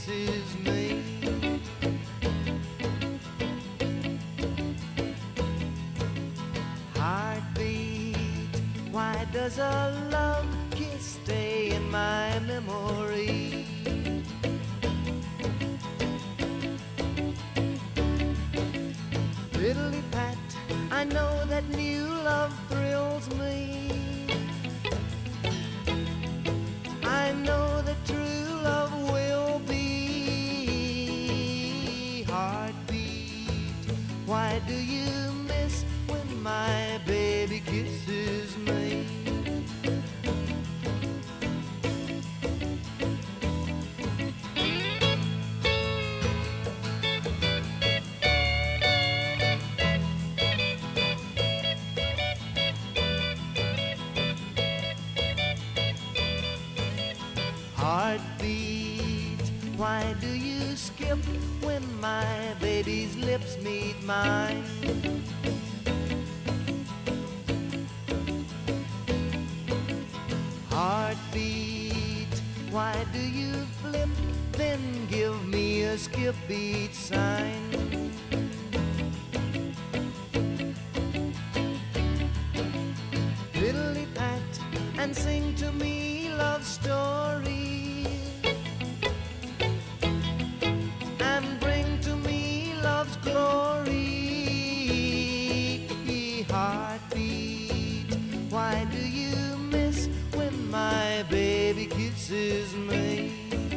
kisses me. Heartbeat, why does a love kiss stay in my memory? Fiddly pat, I know that new love thrills me. I know that true love will be. Heartbeat, why do you miss when my baby kisses me? Heartbeat, why do you skip when my baby's lips meet mine? Heartbeat, why do you flip, then give me a skip beat sign? Fiddly pat and sing to me love stories. Heartbeat, why do you miss when my baby kisses me?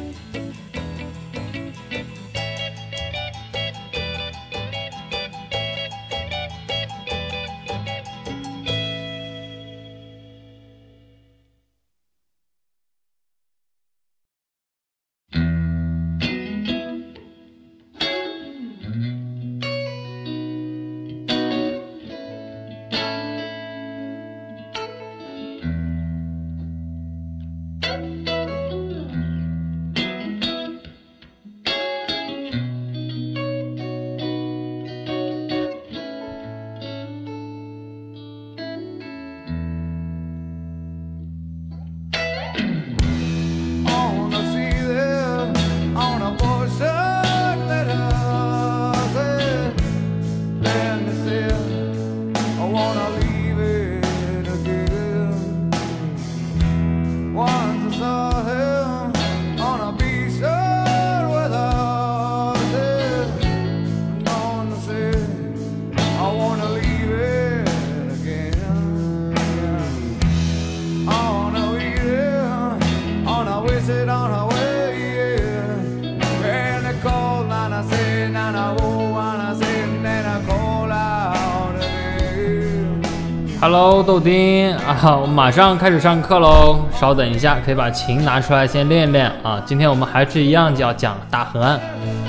Hello， 豆丁啊，我们马上开始上课喽，稍等一下，可以把琴拿出来先练练啊。今天我们还是一样要讲大河岸。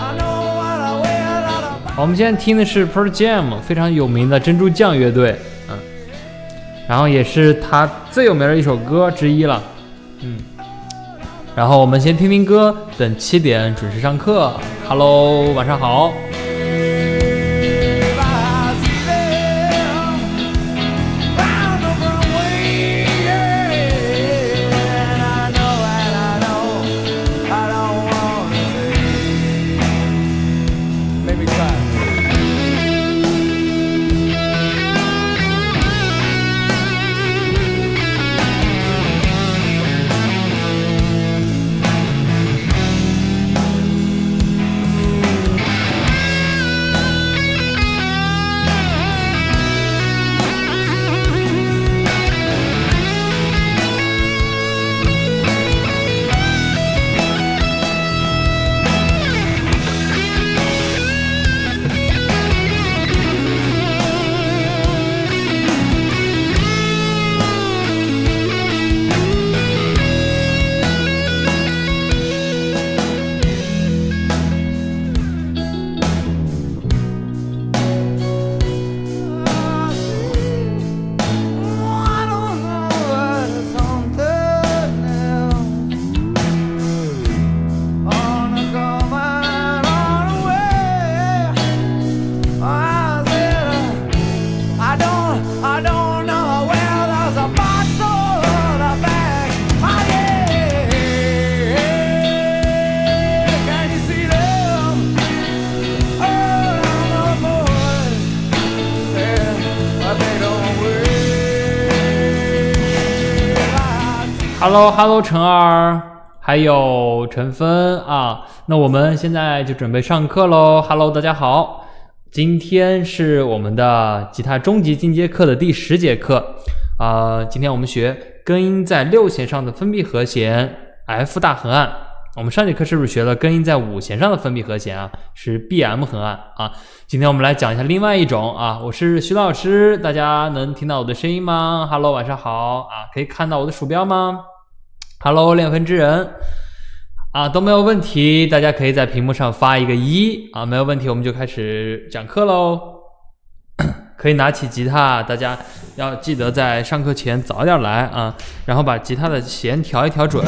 我们今天听的是 Pearl Jam 非常有名的珍珠酱乐队，然后也是他最有名的一首歌之一了，然后我们先听听歌，等7点准时上课。Hello， 晚上好。 Hello， 陈儿，还有陈芬啊。那我们现在就准备上课喽。Hello， 大家好，今天是我们的吉他中级进阶课的第10节课今天我们学根音在6弦上的分闭和弦 F 大横按。我们上节课是不是学了根音在5弦上的分闭和弦啊？是 BM 横按啊。今天我们来讲一下另外一种啊。我是徐老师，大家能听到我的声音吗 ？Hello， 晚上好啊！可以看到我的鼠标吗 ？Hello， 练分之人啊，都没有问题，大家可以在屏幕上发一个1啊，没有问题，我们就开始讲课喽。可以拿起吉他，大家要记得在上课前早点来啊，然后把吉他的弦调一调准。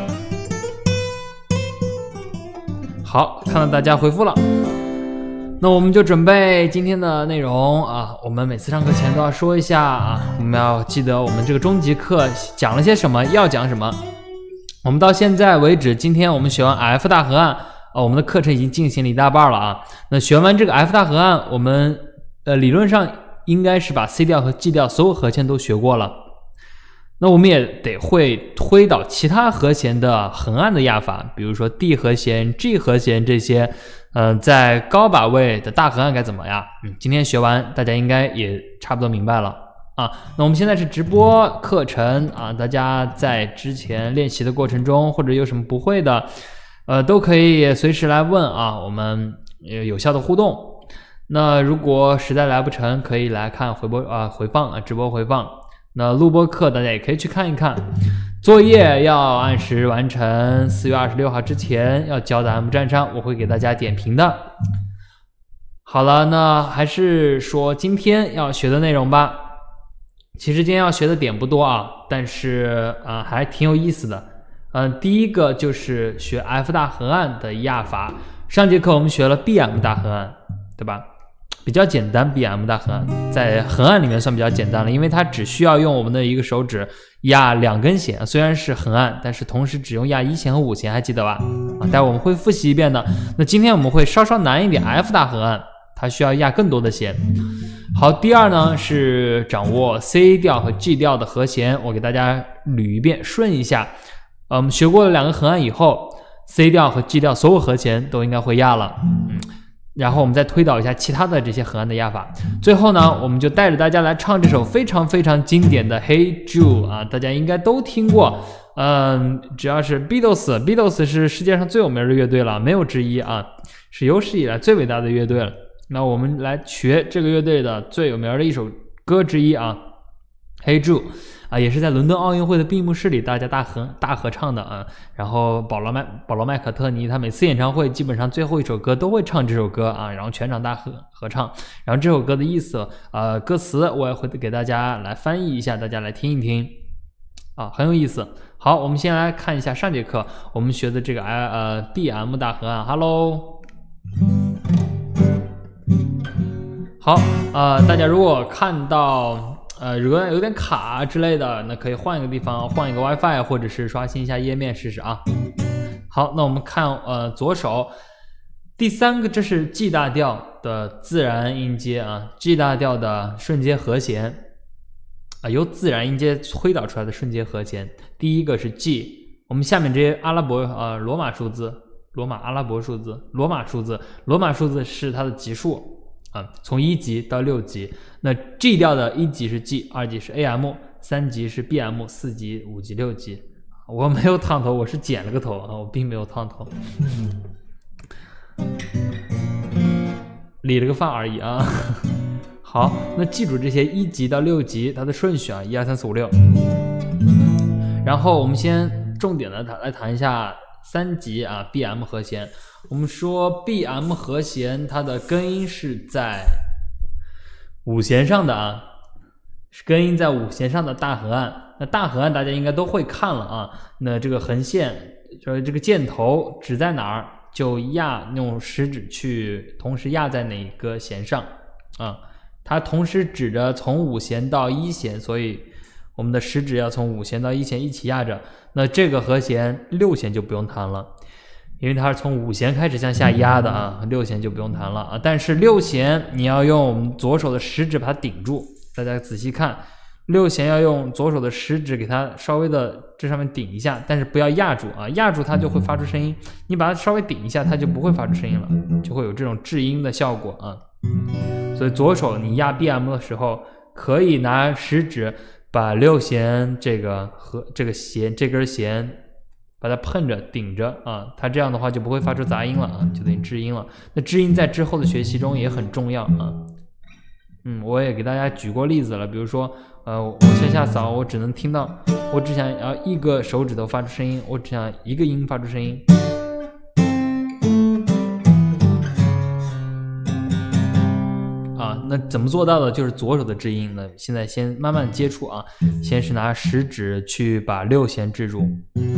好，看到大家回复了，那我们就准备今天的内容啊。我们每次上课前都要说一下啊，我们要记得我们这个中级课讲了些什么，要讲什么。我们到现在为止，今天我们学完 F 大和按我们的课程已经进行了一大半了啊。那学完这个 F 大和按，我们理论上应该是把 C 调和 G 调所有和弦都学过了。那我们也得会推导其他和弦的横按的压法，比如说 D 和弦、G 和弦这些，在高把位的大和按该怎么呀？今天学完，大家应该也差不多明白了啊。那我们现在是直播课程啊，大家在之前练习的过程中，或者有什么不会的，都可以随时来问啊，我们有效的互动。那如果实在来不成，可以来看回放啊，直播回放。那录播课大家也可以去看一看，作业要按时完成，4月26号之前要交到 M 站上，我会给大家点评的。好了，那还是说今天要学的内容吧。其实今天要学的点不多啊，但是还挺有意思的。第一个就是学 F 大和按的压法。上节课我们学了 BM 大和按，对吧？比较简单 ，BM 大和按在横按里面算比较简单了，因为它只需要用我们的一个手指压2根弦，虽然是横按，但是同时只用压1弦和5弦，还记得吧？待会我们会复习一遍的。那今天我们会稍稍难一点 ，F 大和按它需要压更多的弦。好，第二呢是掌握 C 调和 G 调的和弦，我给大家捋一遍，顺一下。我们学过了2个横按以后 ，C 调和 G 调所有和弦都应该会压了。然后我们再推导一下其他的这些横按的压法，最后呢，我们就带着大家来唱这首非常非常经典的 Hey Jude 啊，大家应该都听过。只要是 Beatles 是世界上最有名的乐队了，没有之一啊，是有史以来最伟大的乐队了。那我们来学这个乐队的最有名的一首歌之一啊 ，Hey Jude 啊，也是在伦敦奥运会的闭幕式里大家大合唱的啊。然后保罗麦卡特尼他每次演唱会基本上最后一首歌都会唱这首歌啊，然后全场大合唱。然后这首歌的意思歌词我也会给大家来翻译一下，大家来听一听啊，很有意思。好，我们先来看一下上节课我们学的这个BM 大和按。Hello， 好大家如果看到如果有点卡之类的，那可以换一个地方，换一个 WiFi， 或者是刷新一下页面试试啊。好，那我们看左手第3个，这是 G 大调的自然音阶啊 ，G 大调的顺阶和弦由自然音阶推导出来的顺阶和弦。第一个是 G， 我们下面这些阿拉伯罗马数字是它的级数。从1级到6级，那 G 调的1级是 G， 2级是 AM， 3级是 BM， 4级、5级、6级。我没有烫头，我是剪了个头我并没有烫头，理了个发而已啊。好，那记住这些1级到6级它的顺序啊，1、2、3、4、5、6。然后我们先重点的来谈一下3级BM 和弦。我们说 BM 和弦它的根音是在5弦上的根音在5弦上的大和按。那大和按大家应该都会看了那这个横线就是这个箭头指在哪儿，就用食指去同时压在哪个弦上它同时指着从5弦到1弦，所以我们的食指要从5弦到1弦一起压着。那这个和弦6弦就不用弹了，因为它是从5弦开始向下压的6弦就不用弹了但是6弦你要用我们左手的食指把它顶住。大家仔细看 6弦要用左手的食指给它稍微的这上面顶一下，但是不要压住啊，压住它就会发出声音。你把它稍微顶一下，它就不会发出声音了，就会有这种制音的效果啊。所以左手你压 BM 的时候，可以拿食指把6弦这个和这根弦把它碰着顶着啊，它这样的话就不会发出杂音了啊，就等于制音了。那制音在之后的学习中也很重要啊。我也给大家举过例子了，比如说我向下扫，我只能听到，我只想要一个手指头发出声音，我只想一个音发出声音。那怎么做到的？就是左手的制音呢。现在先慢慢接触啊，先是拿食指去把6弦制住。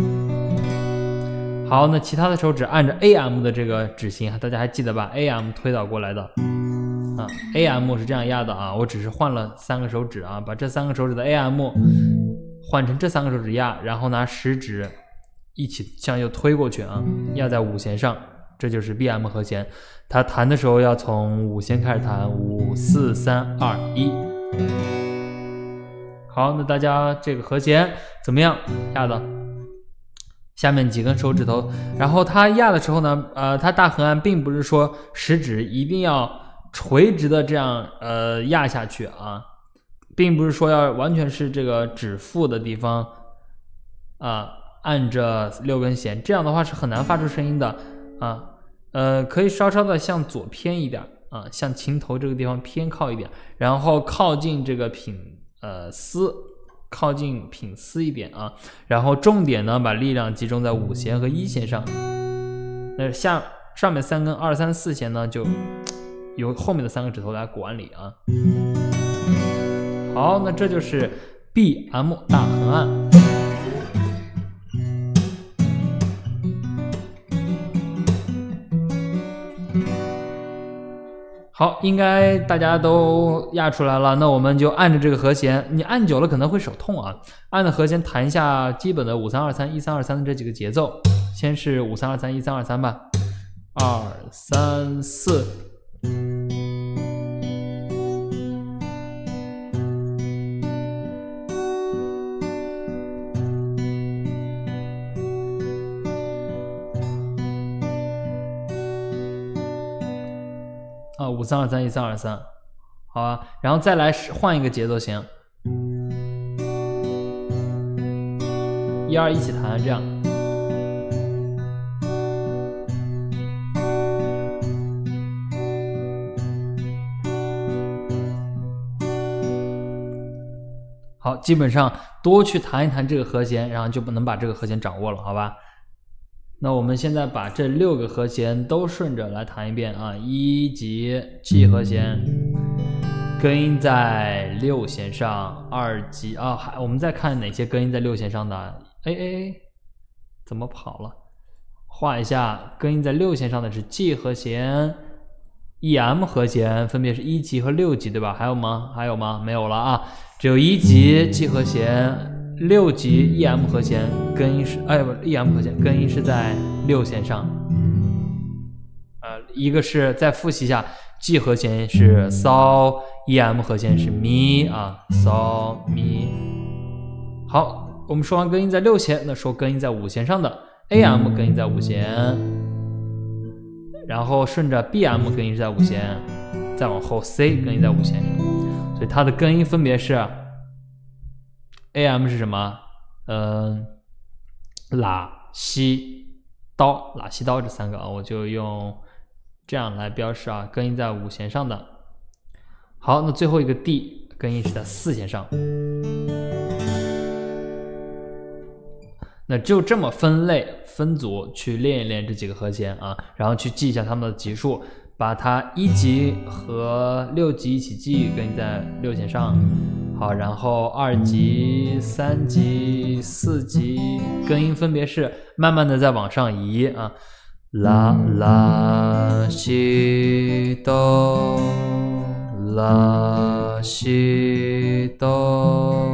好，那其他的手指按着 AM 的这个指型，大家还记得吧 ？AM 推导过来的啊 ，AM 是这样压的啊。我只是换了3个手指啊，把这3个手指的 AM 换成这3个手指压，然后拿食指一起向右推过去啊，压在5弦上。这就是 BM 和弦，它弹的时候要从5弦开始弹，5、4、3、2、1。好，那大家这个和弦怎么样压的？下面几根手指头，然后它压的时候呢，它大横按并不是说食指一定要垂直的这样压下去啊，并不是说要完全是这个指腹的地方啊按着6根弦，这样的话是很难发出声音的。可以稍稍的向左偏一点啊，向琴头这个地方偏靠一点，然后靠近这个品丝，靠近品丝一点啊，然后重点呢把力量集中在5弦和1弦上，那上面3根2、3、4弦呢就由后面的3个指头来管理啊。好，那这就是 BM 大横按。好，应该大家都压出来了，那我们就按着这个和弦，你按久了可能会手痛啊，按着和弦弹一下基本的5、3、2、3、1、3、2、3的这几个节奏，先是5、3、2、3、1、3、2、3吧，2、3、4。5、3、2、3、1、3、2、3，好啊，然后再来换一个节奏型，1、2一起弹，这样。好，基本上多去弹一弹这个和弦，然后就能把这个和弦掌握了，好吧？那我们现在把这6个和弦都顺着来弹一遍啊，1级 G 和弦，根音在6弦上，2级啊，我们再看哪些根音在6弦上的，怎么跑了？画一下，根音在6弦上的是 G 和弦、EM 和弦，分别是1级和6级，对吧？还有吗？还有吗？没有了啊，只有1级 G 和弦。6级 EM 和弦根音是EM 和弦根音是在6弦上，一个是再复习一下 G 和弦是骚，EM 和弦是咪啊，骚咪。好，我们说完根音在6弦，那说根音在5弦上的 AM 根音在5弦，然后顺着 BM 根音是在5弦，再往后 C 根音在5弦，所以它的根音分别是。AM 是什么？拉西刀，拉西刀这3个啊，我就用这样来标示啊，根音在5弦上的。好，那最后一个 D 根音是在4弦上。那就这么分类分组去练一练这几个和弦啊，然后去记一下它们的级数，把它1级和6级一起记，根音在6弦上。好，然后2级、3级、4级根音分别是慢慢的再往上移啊，拉拉西哆，拉西哆，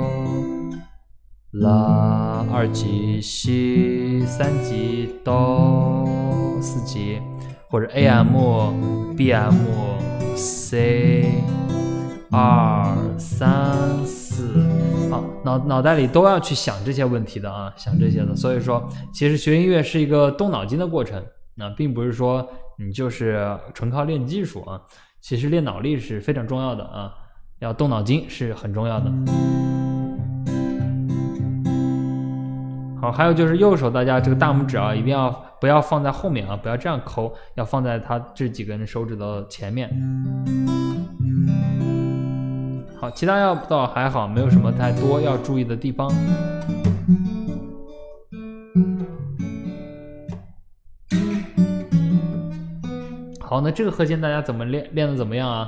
拉2级西，3级哆，4级，或者 AM、BM、C。2、3、4 4啊，脑袋里都要去想这些问题的啊，想这些的。所以说，其实学音乐是一个动脑筋的过程，并不是说你就是纯靠练技术啊。其实练脑力是非常重要的啊，要动脑筋是很重要的。好，还有就是右手，大家这个大拇指啊，一定不要放在后面啊，不要这样抠，要放在它这几根手指头前面。好，其他要倒还好，没有什么太多要注意的地方。好，那这个和弦大家怎么练的怎么样啊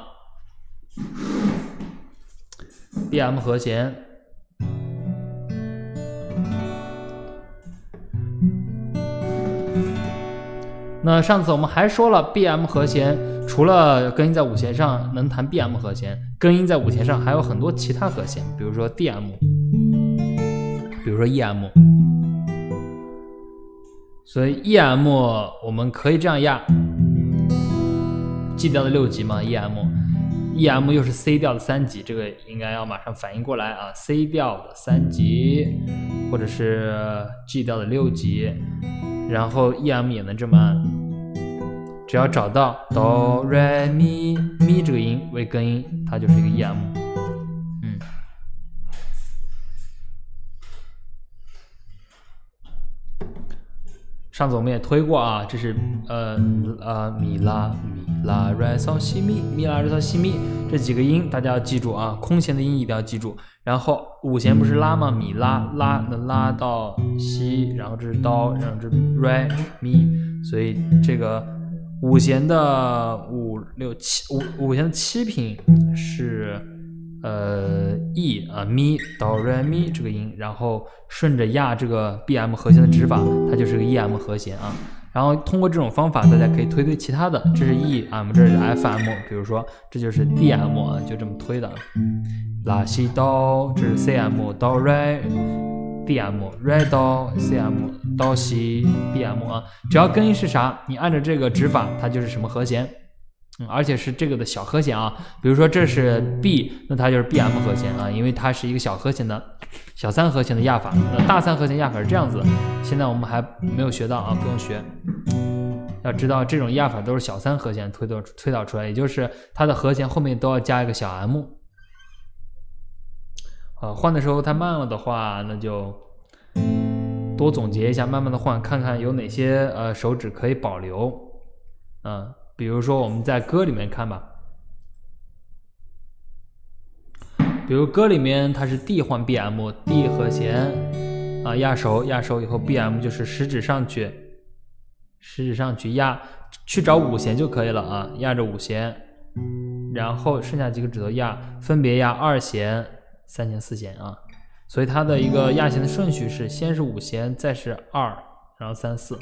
？BM 和弦。那上次我们还说了 BM 和弦，除了根音在5弦上能弹 BM 和弦，根音在5弦上还有很多其他和弦，比如说 DM， 比如说 EM。所以 EM 我们可以这样压 G 调的6级嘛 ，EM 又是 C 调的3级，这个应该要马上反应过来啊 ，C 调的3级，或者是 G 调的6级，然后 EM 也能这么按，只要找到哆来咪咪这个音为根音，它就是一个 EM。上次我们也推过啊，这是咪拉来嗦西咪，咪拉来嗦西咪这几个音大家要记住啊，空弦的音一定要记住。然后5弦不是拉吗？咪拉能拉到西，然后这是哆，然后这是来咪，所以这个5弦的5弦的7品是E 啊咪哆来咪这个音，然后顺着压这个 BM 和弦的指法，它就是个 EM 和弦啊。然后通过这种方法，大家可以推其他的，这是 EM， 这是 FM， 比如说这就是 DM 啊，就这么推的。拉西哆，这是 CM 哆来 DM 来哆 CM 哆西 BM 啊，只要根音是啥，你按照这个指法，它就是什么和弦。而且是这个的小和弦啊，比如说这是 B， 那它就是 BM 和弦啊，因为它是一个小和弦的小3和弦的压法，那大3和弦压法是这样子，现在我们还没有学到啊，不用学。要知道这种压法都是小3和弦推导出来，也就是它的和弦后面都要加一个小 M。换的时候太慢了的话，那就多总结一下，慢慢的换，看看有哪些手指可以保留，比如说我们在歌里面看吧，比如歌里面它是 D 换 BM，D 和弦啊，压手以后 BM 就是食指上去压，去找5弦就可以了啊，压着5弦，然后剩下几个指头分别压2弦、3弦、4弦啊，所以它的一个压弦的顺序是先是5弦，再是2，然后3、4。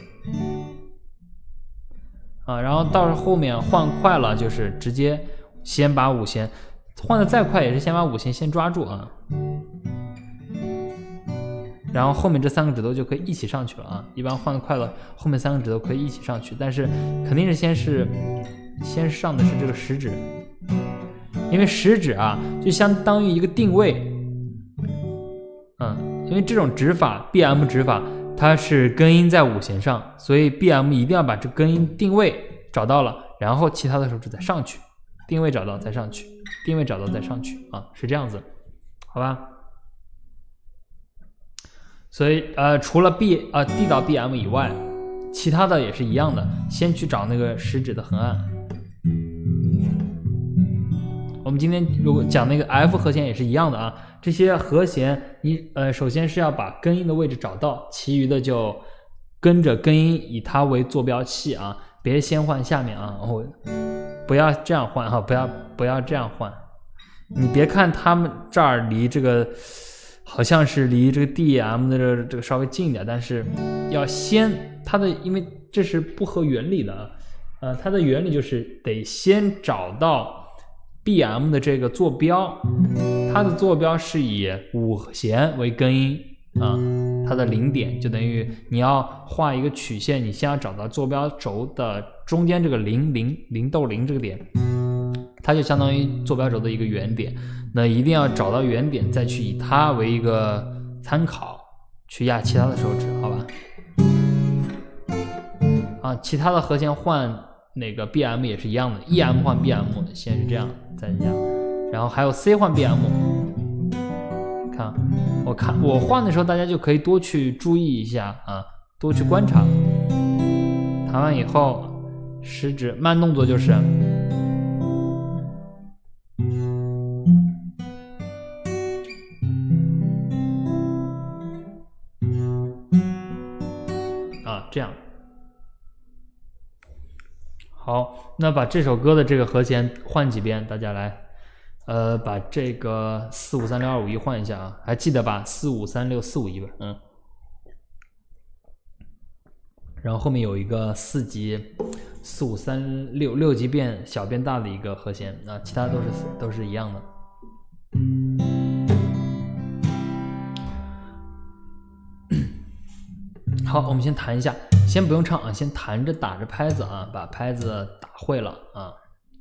然后到后面换快了，就是直接先把5弦换的再快，也是先把5弦先抓住啊，然后后面这3个指头就可以一起上去了啊。一般换的快了，后面3个指头可以一起上去，但是肯定是先上的是这个食指，因为食指啊就相当于一个定位，因为这种指法 BM 指法。它是根音在5弦上，所以 BM 一定要把这根音定位找到了，然后其他的手指再上去，定位找到再上去，定位找到再上去啊，是这样子，好吧？所以除了 D 到 BM 以外，其他的也是一样的，先去找那个食指的横按。我们今天如果讲那个 F 和弦也是一样的啊，这些和弦你首先是要把根音的位置找到，其余的就跟着根音以它为坐标系啊，别先换下面啊，不要这样换哈，不要这样换。你别看他们这儿离这个好像是离这个 DM 的这个稍微近一点，但是要先它的，因为这是不合原理的啊，它的原理就是得先找到BM 的这个坐标，它的坐标是以5弦为根音啊，它的0点就等于你要画一个曲线，你先要找到坐标轴的中间这个0逗0这个点， 它就相当于坐标轴的一个原点。那一定要找到原点，再去以它为一个参考，去压其他的手指，好吧？啊，其他的和弦换那个 BM 也是一样的 ，EM 换 BM， 先是这样，再这样，然后还有 C 换 BM。看我换的时候，大家就可以多去注意一下啊，多去观察。弹完以后，食指慢动作就是啊，这样。好，那把这首歌的这个和弦换几遍，大家来。把这个4536251换一下啊，还记得吧？4536451吧，然后后面有一个4级4536，6级变小变大的一个和弦啊，其他都是一样的。好，我们先弹一下，先不用唱啊，先弹着打着拍子啊，把拍子打会了啊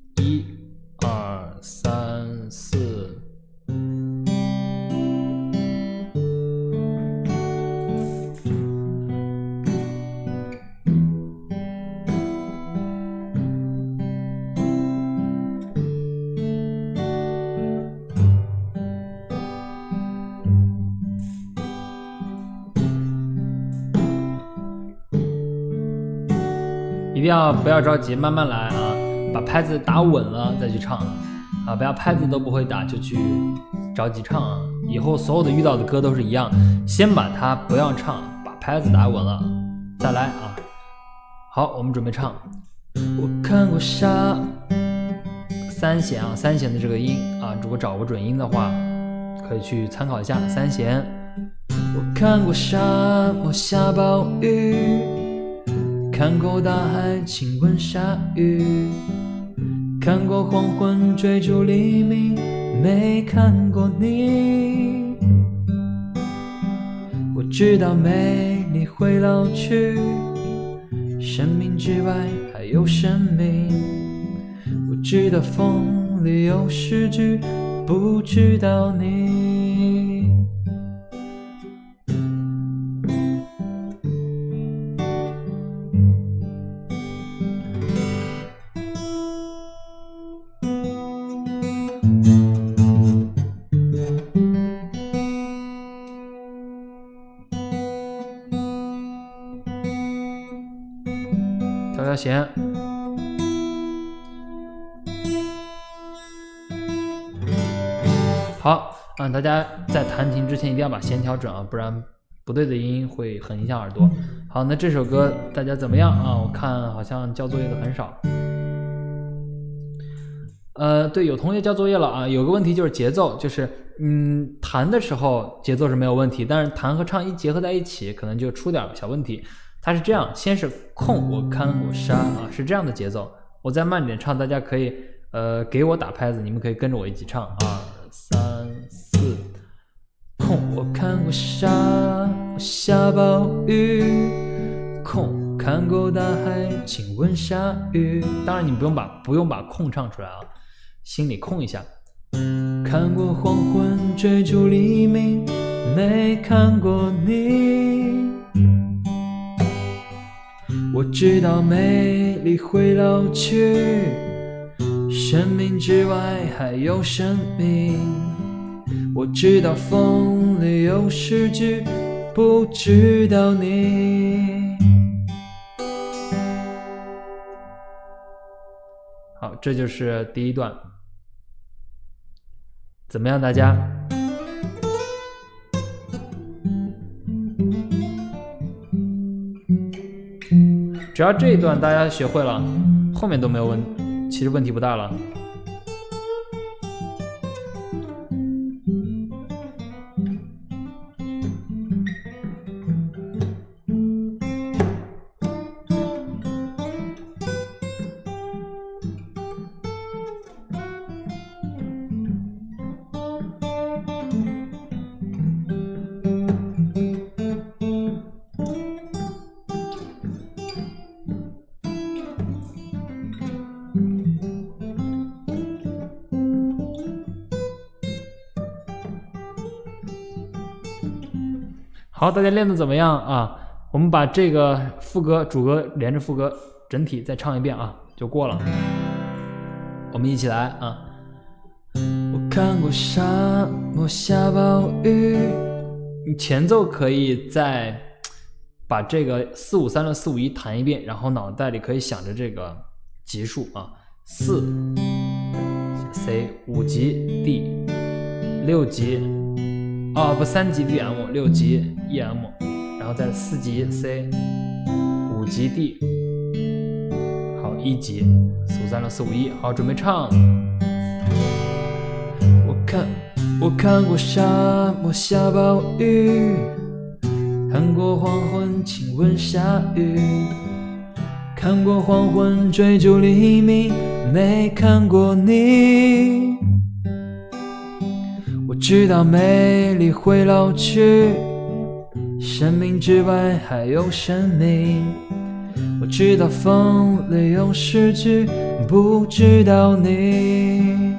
，1、2、3、4。一定要不要着急，慢慢来啊，把拍子打稳了再去唱啊，不要拍子都不会打就去着急唱啊。以后所有的遇到的歌都是一样，先把它不要唱，把拍子打稳了再来啊。好，我们准备唱。我看过沙，3弦啊，3弦的这个音啊，如果找不准音的话，可以去参考一下3弦。我看过沙漠下暴雨，看过大海亲吻鲨鱼，看过黄昏追逐黎明，没看过你。我知道美丽会老去，生命之外还有生命。我知道风里有诗句，不知道你。调弦，好，大家在弹琴之前一定要把弦调准啊，不然不对的音会很影响耳朵。好，那这首歌大家怎么样啊？我看好像交作业的很少。对，有同学交作业了啊。有个问题就是节奏，就是弹的时候节奏是没有问题，但是弹和唱一结合在一起，可能就出点小问题。它是这样，先是空，我看我沙啊，是这样的节奏。我再慢点唱，大家可以给我打拍子，你们可以跟着我一起唱，2、3、4。空，我看过沙漠下暴雨，空，看过大海亲吻鲨鱼。当然你不用把空唱出来啊，心里空一下。看过黄昏追逐黎明，没看过你。我知道美丽会老去，生命之外还有生命。我知道风里有诗句，不知道你。好，这就是第一段，怎么样，大家？只要这一段大家学会了，后面都没有其实问题不大了。 好，大家练的怎么样啊？我们把这个副歌、主歌连着副歌整体再唱一遍啊，就过了。我们一起来啊！我看过沙漠下暴雨，你前奏可以再把这个453、451弹一遍，然后脑袋里可以想着这个级数啊，4 C 5级 D 6级3级 DM 6级 EM， 然后再4级 C 5级 D， 好1级453、451，好准备唱。我看过沙漠下暴雨，看过黄昏亲吻下雨，看过黄昏追逐黎明，没看过你。我知道美丽会老去，生命之外还有生命。我知道风里有诗句，不知道你。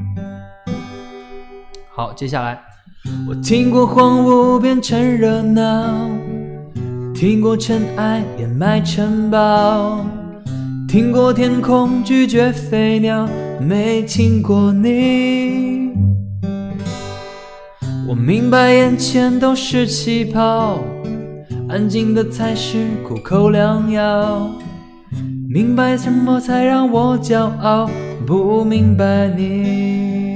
好，接下来我听过荒芜变成热闹，听过尘埃掩埋城堡，听过天空拒绝飞鸟，没听过你。我明白眼前都是气泡，安静的才是苦口良药，明白什么才让我骄傲，不明白你。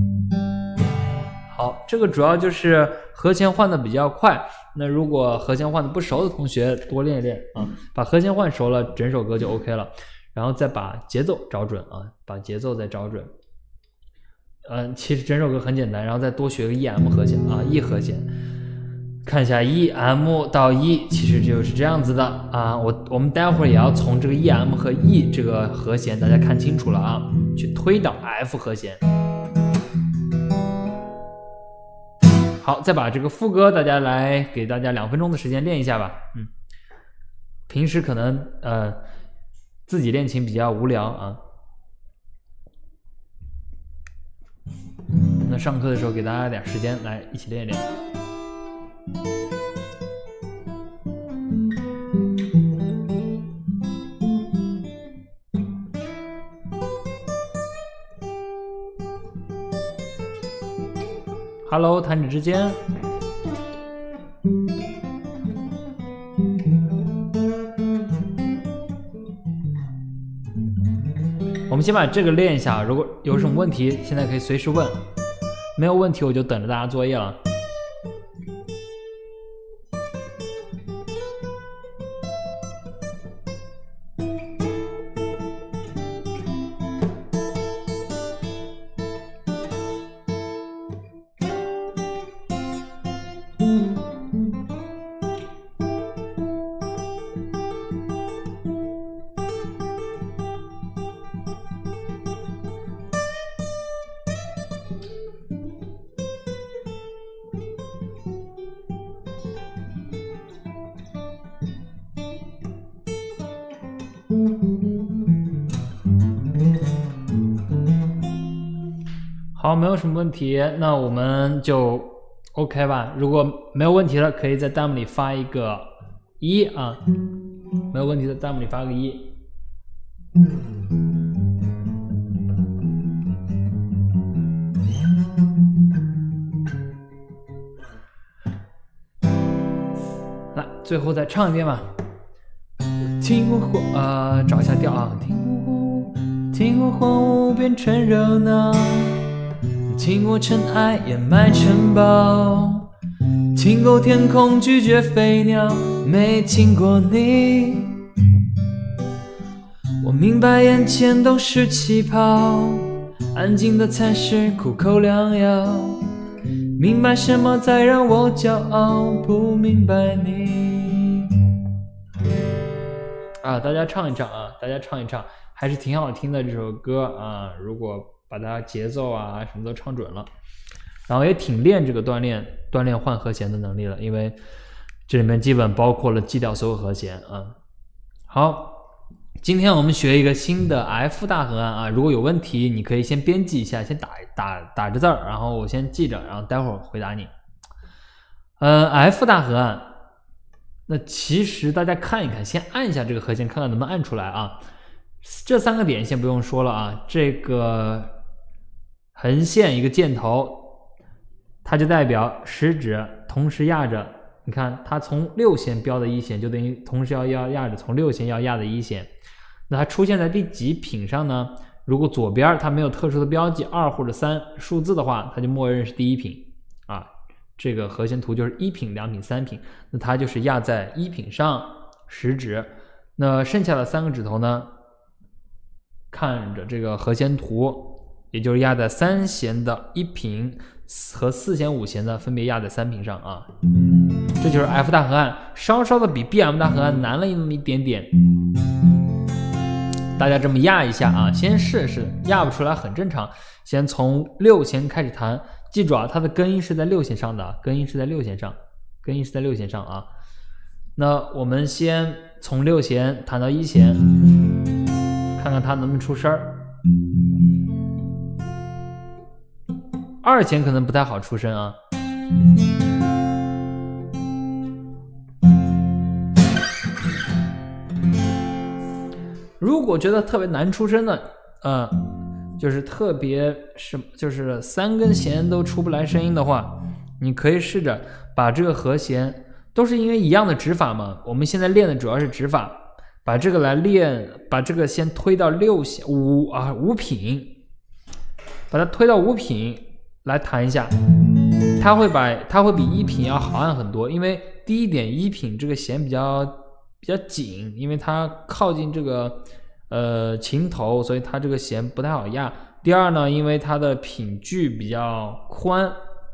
好，这个主要就是和弦换的比较快，那如果和弦换的不熟的同学多练一练啊，把和弦换熟了，整首歌就 OK 了，然后再把节奏找准啊，把节奏再找准。其实整首歌很简单，然后再多学个 EM 和弦啊 ，E 和弦，看一下 EM 到 E， 其实就是这样子的啊。我们待会儿也要从这个 EM 和 E 这个和弦，大家看清楚了啊，去推导 F 和弦。好，再把这个副歌大家来给大家2分钟的时间练一下吧。平时可能自己练琴比较无聊啊，那上课的时候给大家点时间来一起练一练。Hello， 弹指之间。我们先把这个练一下，如果有什么问题，现在可以随时问。没有问题，我就等着大家作业了。好，没有什么问题，那我们就 OK 吧。如果没有问题了，可以在弹幕里发一个1啊，没有问题的弹幕里发个1。来，最后再唱一遍吧。听过找一下调啊。听过荒芜变成热闹，听过尘埃掩埋城堡，听过天空拒绝飞鸟，没听过你。我明白眼前都是气泡，安静的才是苦口良药，明白什么才让我骄傲，不明白你。大家唱一唱啊，大家唱一唱，还是挺好听的这首歌啊。如果把它节奏啊什么都唱准了，然后也挺练这个锻炼换和弦的能力了，因为这里面基本包括了 G 调所有和弦啊。好，今天我们学一个新的 F 大和案啊，如果有问题你可以先编辑一下，先打着字儿，然后我先记着，然后待会儿回答你。 F 大和按，那其实大家看一看，先按一下这个和弦，看看能不能按出来啊。这3个点先不用说了啊，这个横线一个箭头，它就代表食指同时压着，你看它从6弦标的1弦，就等于同时要压着从6弦要压的1弦。那它出现在第几品上呢？如果左边它没有特殊的标记2或者3数字的话，它就默认是第1品啊。这个和弦图就是1品、2品、3品，那它就是压在1品上食指。那剩下的3个指头呢，看着这个和弦图，也就是压在3弦的1品和4弦、5弦的分别压在3品上啊。这就是 F 大和按，稍稍的比 BM 大和按难了那么一点点。大家这么压一下啊，先试试，压不出来很正常。先从6弦开始弹，记住啊，它的根音是在6弦上的，根音是在6弦上，根音是在6弦上啊。那我们先从6弦弹到1弦，看看它能不能出声儿。2弦可能不太好出声啊。如果觉得特别难出声的，就是特别就是3根弦都出不来声音的话，你可以试着把这个和弦，都是因为一样的指法嘛，我们现在练的主要是指法，把这个来练，把这个先推到5品，把它推到5品来弹一下，它会比1品要好按很多，因为第一点1品这个弦比较紧，因为它靠近这个琴头，所以它这个弦不太好压。第二呢，因为它的品距比较宽，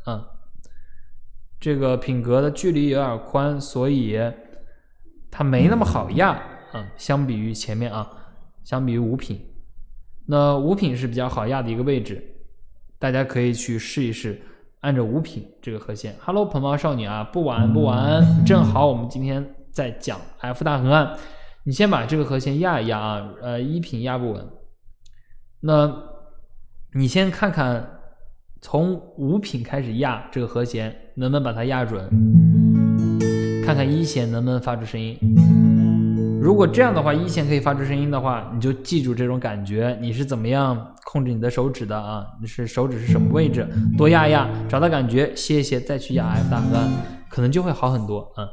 这个品格的距离有点宽，所以它没那么好压，相比于前面啊，相比于5品，那5品是比较好压的一个位置，大家可以去试一试，按照5品这个和弦。Hello 蓬毛少女啊，不晚，正好我们今天在讲 F 大和按，你先把这个和弦压一压啊，1品压不稳，那你先看看从5品开始压这个和弦能不能把它压准，看看1弦能不能发出声音。如果这样的话1弦可以发出声音的话，你就记住这种感觉，你是怎么样控制你的手指的啊？你是手指是什么位置，多压一压，找到感觉歇一歇，再去压 F 大和按，可能就会好很多啊。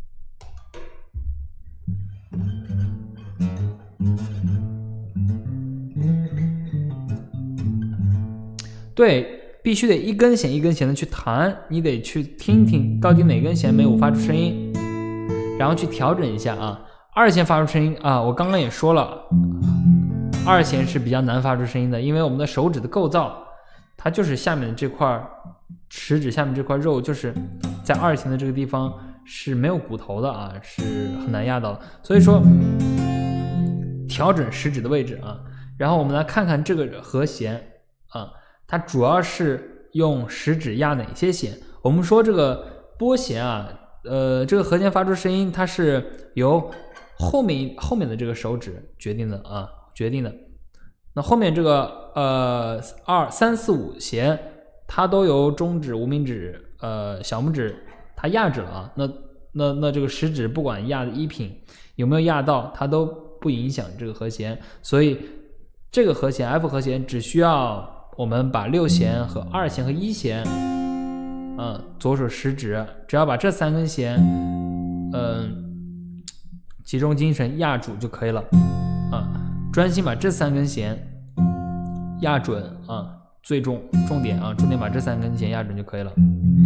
对，必须得一根弦一根弦的去弹，你得去听听到底哪根弦没有发出声音，然后去调整一下啊。2弦发出声音啊，我刚刚也说了，2弦是比较难发出声音的，因为我们的手指的构造，它就是下面的这块食指下面这块肉，就是在2弦的这个地方是没有骨头的啊，是很难压到的。所以说调整食指的位置啊，然后我们来看看这个和弦啊，它主要是用食指压哪些弦？我们说这个拨弦啊，这个和弦发出声音，它是由后面的这个手指决定的啊，那后面这个2、3、4、5弦，它都由中指、无名指、小拇指它压制了啊。那这个食指不管压的1品有没有压到，它都不影响这个和弦，所以这个和弦 F 和弦只需要我们把6弦和2弦和1弦，左手食指只要把这3根弦，集中精神压住就可以了啊，专心把这3根弦压准啊，重点啊，重点把这3根弦压准就可以了。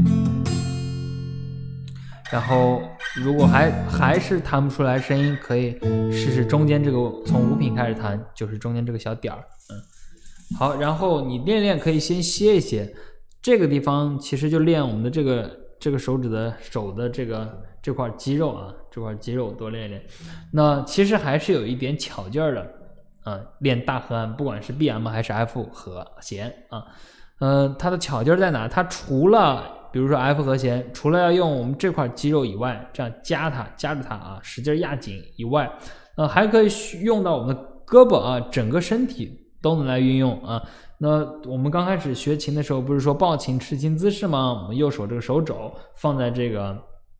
然后如果还是弹不出来声音，可以试试中间这个，从5品开始弹，就是中间这个小点儿。好，然后你练可以先歇一歇，这个地方其实就练我们的这个手指的手的这块肌肉啊，这块肌肉多练练。那其实还是有一点巧劲儿的啊，练大和按，不管是 BM 还是 F 和弦啊，它的巧劲儿在哪？它除了比如说 F 和弦，除了要用我们这块肌肉以外，这样夹着它啊，使劲压紧以外，还可以用到我们的胳膊啊，整个身体都能来运用啊。那我们刚开始学琴的时候，不是说抱琴持琴姿势吗？我们右手这个手肘放在这个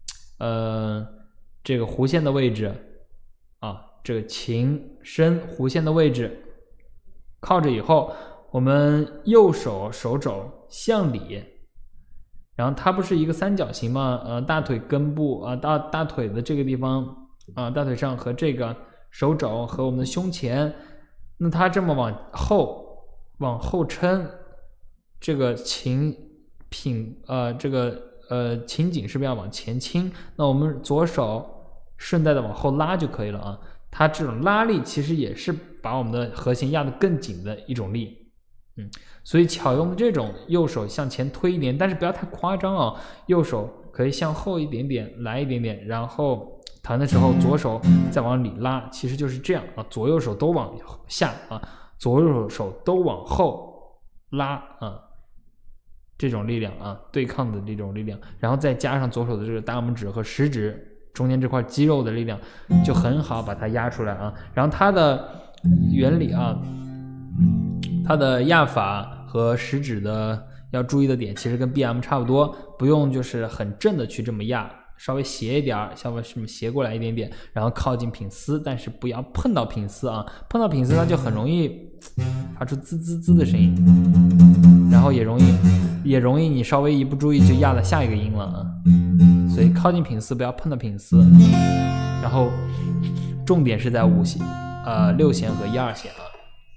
弧线的位置啊，这个琴身弧线的位置，靠着以后，我们右手手肘向里，然后它不是一个三角形吗？大腿根部啊，大腿的这个地方啊，大腿上和这个手肘和我们的胸前，那它这么往后撑，这个琴柄琴颈是不是要往前倾？那我们左手顺带的往后拉就可以了啊。它这种拉力其实也是把我们的和弦压得更紧的一种力。所以巧用的这种右手向前推一点，但是不要太夸张啊。右手可以向后一点点，来一点点，然后弹的时候左手再往里拉，其实就是这样啊。左右手都往下啊，左右手都往后拉啊，这种力量啊，对抗的这种力量，然后再加上左手的这个大拇指和食指中间这块肌肉的力量，就很好把它压出来啊。然后它的原理啊，它的压法和食指的要注意的点其实跟 BM 差不多，不用就是很正的去这么压，稍微斜一点，稍微这么斜过来一点点，然后靠近品丝，但是不要碰到品丝啊，碰到品丝它就很容易发出滋滋滋的声音，然后也容易你稍微一不注意就压到下一个音了啊。所以靠近品丝，不要碰到品丝，然后重点是在6弦和1、2弦啊。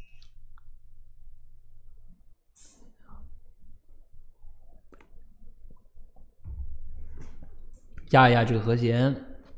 压一压这个和弦，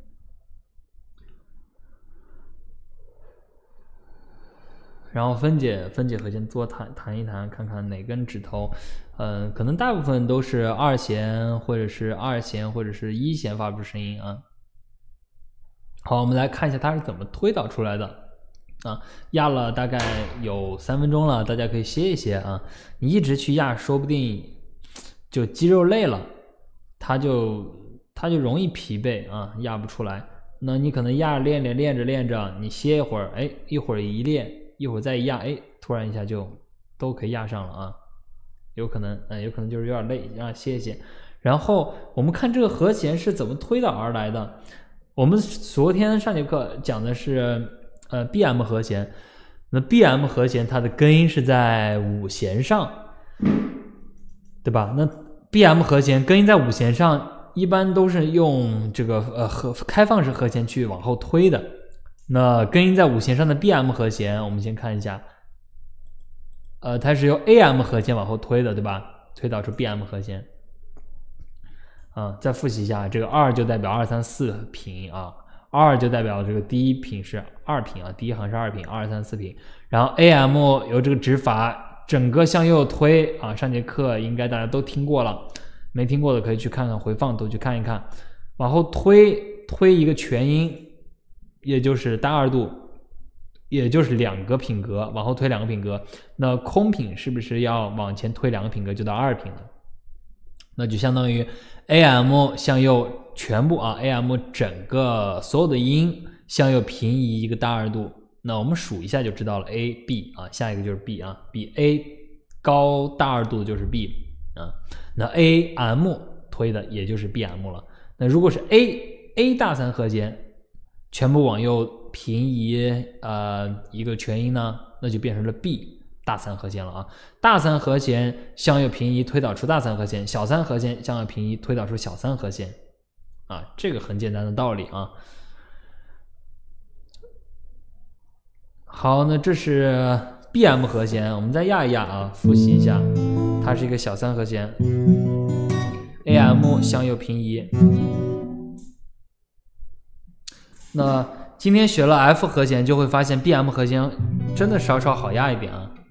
然后分解和弦多弹一弹，看看哪根指头，可能大部分都是2弦或者是2弦或者是1弦发出声音啊。好，我们来看一下它是怎么推导出来的啊。压了大概有3分钟了，大家可以歇一歇啊。你一直去压，说不定就肌肉累了，它就容易疲惫啊，压不出来。那你可能压练着，你歇一会儿，哎，一会儿一练，一会儿再一压，哎，突然一下就都可以压上了啊。有可能就是有点累，让歇一歇。然后我们看这个和弦是怎么推导而来的。我们昨天上节课讲的是BM 和弦，那 BM 和弦它的根音是在5弦上，对吧？那 BM 和弦根音在5弦上，一般都是用这个开放式和弦去往后推的。那根音在5弦上的 BM 和弦，我们先看一下，它是由 AM 和弦往后推的，对吧？推导出 BM 和弦。再复习一下，这个2就代表2、3、4品啊，2就代表这个第一品是2品啊，第一行是2品，2、3、4品。然后 AM 由这个指法整个向右推啊，上节课应该大家都听过了，没听过的可以去看看回放，都去看一看。往后推一个全音，也就是大2度，也就是2个品格，往后推2个品格。那空品是不是要往前推2个品格就到2品了？那就相当于 AM 向右全部啊 ，AM 整个所有的音向右平移一个大2度。那我们数一下就知道了 ，A B 啊，下一个就是 B 啊，比 A 高大2度就是 B 啊。那 AM 推的也就是 BM 了。那如果是 A 大3和弦全部往右平移一个全音呢，那就变成了 B 大3和弦了啊。大3和弦向右平移推导出大3和弦，小3和弦向右平移推导出小3和弦啊，这个很简单的道理啊。好，那这是 BM 和弦，我们再压一压啊，复习一下，它是一个小3和弦 ，AM 向右平移。那今天学了 F 和弦，就会发现 BM 和弦真的稍稍好压一点啊。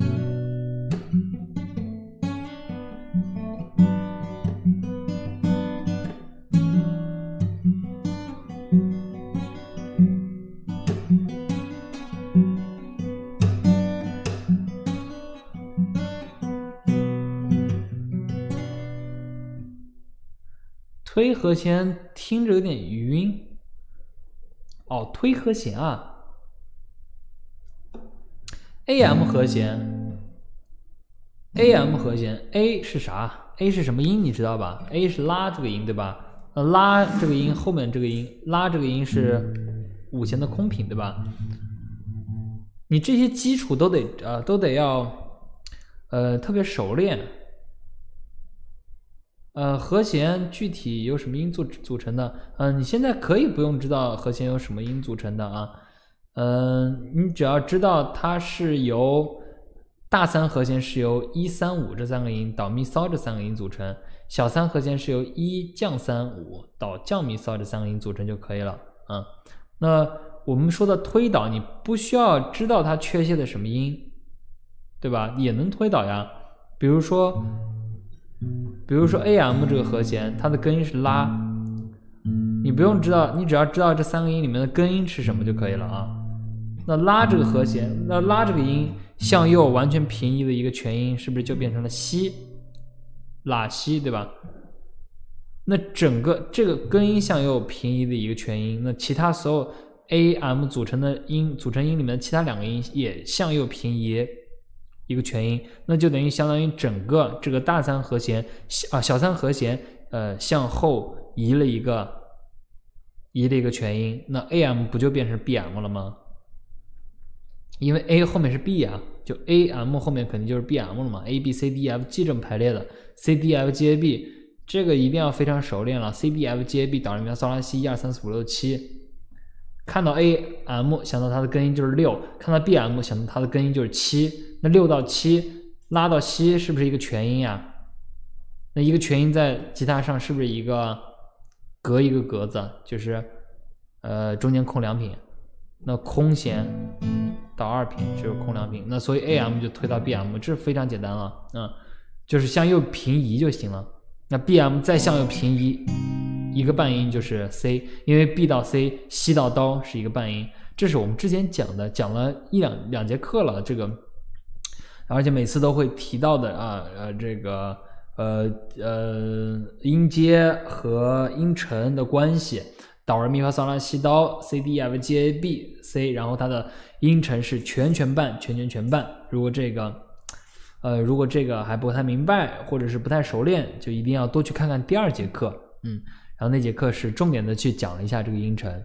推和弦听着有点晕。推和弦啊 AM 和弦 ，AM 和弦 A 是啥 ？A 是什么音？你知道吧 ？A 是拉这个音，对吧？拉这个音后面这个音，拉这个音是5弦的空品，对吧？你这些基础都得要特别熟练。和弦具体由什么音组成的？你现在可以不用知道和弦由什么音组成的啊。你只要知道它是由大3和弦是由1、3、5这3个音，导咪骚这3个音组成，小3和弦是由1降3、5导降咪骚这3个音组成就可以了。那我们说的推导，你不需要知道它缺陷的什么音，对吧？也能推导呀。比如说 AM 这个和弦，它的根音是拉，你不用知道，你只要知道这3个音里面的根音是什么就可以了啊。那拉这个和弦，那拉这个音向右完全平移的一个全音，是不是就变成了西？拉西，对吧？那整个这个根音向右平移的一个全音，那其他所有 AM 组成音里面的其他2个音也向右平移一个全音，那就等于相当于整个这个大3和弦小3和弦向后移了一个全音，那 AM 不就变成 BM 了吗？因为 A 后面是 B 啊，就 AM 后面肯定就是 BM 了嘛。A B C D F G 这么排列的 ，C D F G A B 这个一定要非常熟练了。C D F G A B 导咪发嗦拉西1 2 3 4 5 6 7，看到 AM 想到它的根音就是6，看到 BM 想到它的根音就是7。那6到7拉到西是不是一个全音呀？那一个全音在吉他上是不是一个隔一个格子，就是中间空2品？那空弦到2品只有空2品，那所以 AM 就推到 BM， 这非常简单了，就是向右平移就行了。那 BM 再向右平移一个半音就是 C， 因为 B 到 C 西到哆是一个半音，这是我们之前讲了两节课了，这个而且每次都会提到的这个音阶和音程的关系。哆来咪发嗦拉西哆 C D F G A B C， 然后它的音程是全半。如果这个还不太明白或者是不太熟练，就一定要多去看看第2节课，然后那节课是重点的去讲了一下这个音程。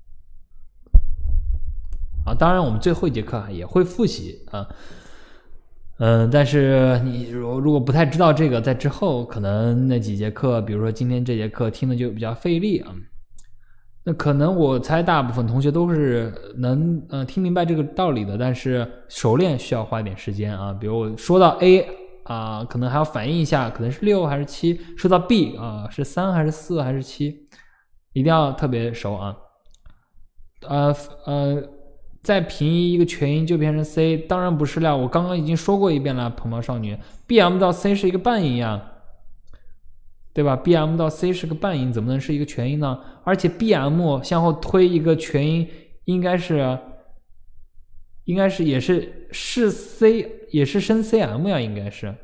当然我们最后一节课也会复习但是你如果不太知道这个，在之后可能那几节课，比如说今天这节课听的就比较费力那可能我猜大部分同学都是能听明白这个道理的，但是熟练需要花一点时间比如我说到 A 可能还要反应一下，可能是6还是7，说到 B 是3还是4还是7，一定要特别熟再平移一个全音就变成 C， 当然不是了，我刚刚已经说过一遍了，蓬毛少女 BM 到 C 是一个半音呀，对吧？ BM 到 C 是个半音，怎么能是一个全音呢？而且 BM 向后推一个全音，应该是也是 C， 也是升 CM 呀，应该是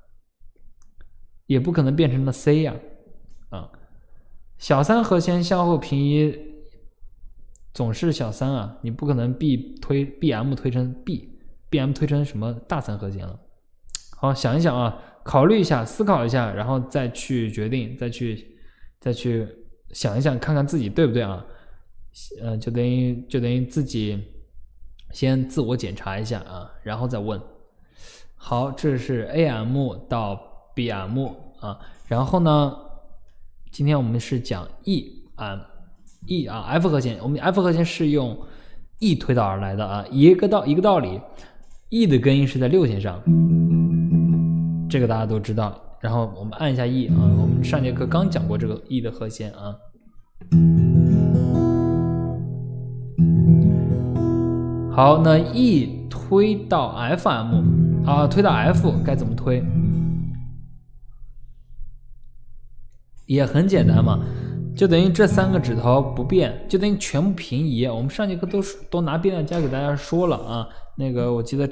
也不可能变成了 C 呀小3和弦向后平移总是小3你不可能 BM 推成 BM 推成什么大3和弦了。好，想一想考虑一下，思考一下，然后再去决定，再去想一想，看看自己对不对就等于自己先自我检查一下然后再问。好，这是 AM 到 BM 然后呢，今天我们是讲 F 和弦，我们 F 和弦是用 E 推导而来的一个道理 ，E 的根音是在6弦上。这个大家都知道，然后我们按一下 E 我们上节课刚讲过这个 E 的和弦好，那 E 推到 FM 推到 F 该怎么推？也很简单嘛，就等于这3个指头不变，就等于全部平移。我们上节课都拿变量加给大家说了那个我记得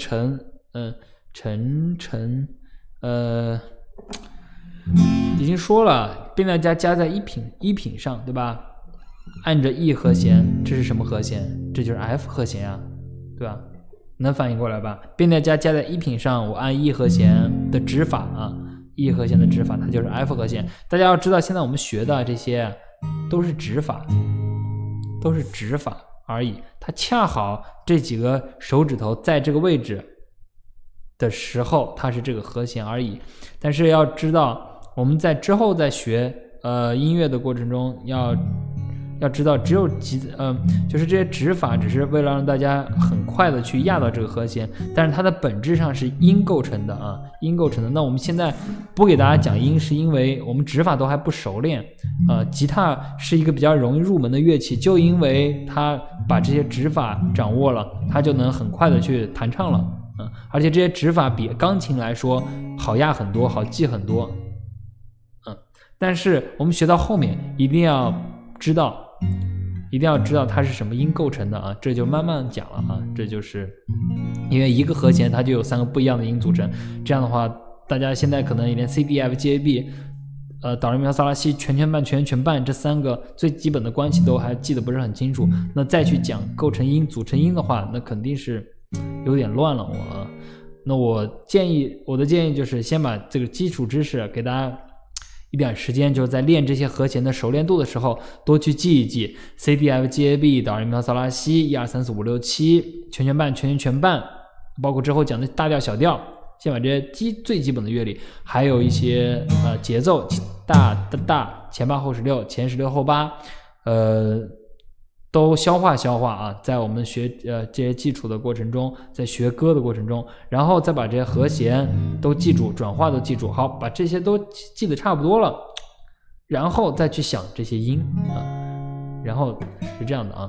已经说了，变量加在一品上，对吧？按着 E 和弦，这是什么和弦？这就是 F 和弦对吧？ 能反应过来吧？变调加加在1品上，我按 E 和弦的指法啊 ，E 和弦的指法，它就是 F 和弦。大家要知道，现在我们学的这些都是指法，都是指法而已。它恰好这几个手指头在这个位置的时候，它是这个和弦而已。但是要知道，我们在之后在学音乐的过程中要知道，只有就是这些指法只是为了让大家很快的去压到这个和弦，但是它的本质上是音构成的啊，音构成的。那我们现在不给大家讲音，是因为我们指法都还不熟练。吉他是一个比较容易入门的乐器，就因为它把这些指法掌握了，它就能很快的去弹唱了。而且这些指法比钢琴来说好压很多，好记很多。但是我们学到后面一定要知道它是什么音构成的啊，这就慢慢讲了啊。这就是因为一个和弦它就有3个不一样的音组成，这样的话大家现在可能连 C D F G A B 哆来咪发嗦拉西全全半全全半这3个最基本的关系都还记得不是很清楚，那再去讲构成音组成音的话，那肯定是有点乱了。我的建议就是先把这个基础知识给大家一点时间，就是在练这些和弦的熟练度的时候多去记一记 C D F G A B 哆来咪发嗦拉西1 2 3 4 5 6 7全全半全全全半，包括之后讲的大调小调，先把这些最基本的乐理，还有一些节奏大的大前8后16前16后8都消化啊，在我们学这些基础的过程中，在学歌的过程中，然后再把这些和弦都记住，转化都记住，好，把这些都记得差不多了，然后再去想这些音啊，然后是这样的啊。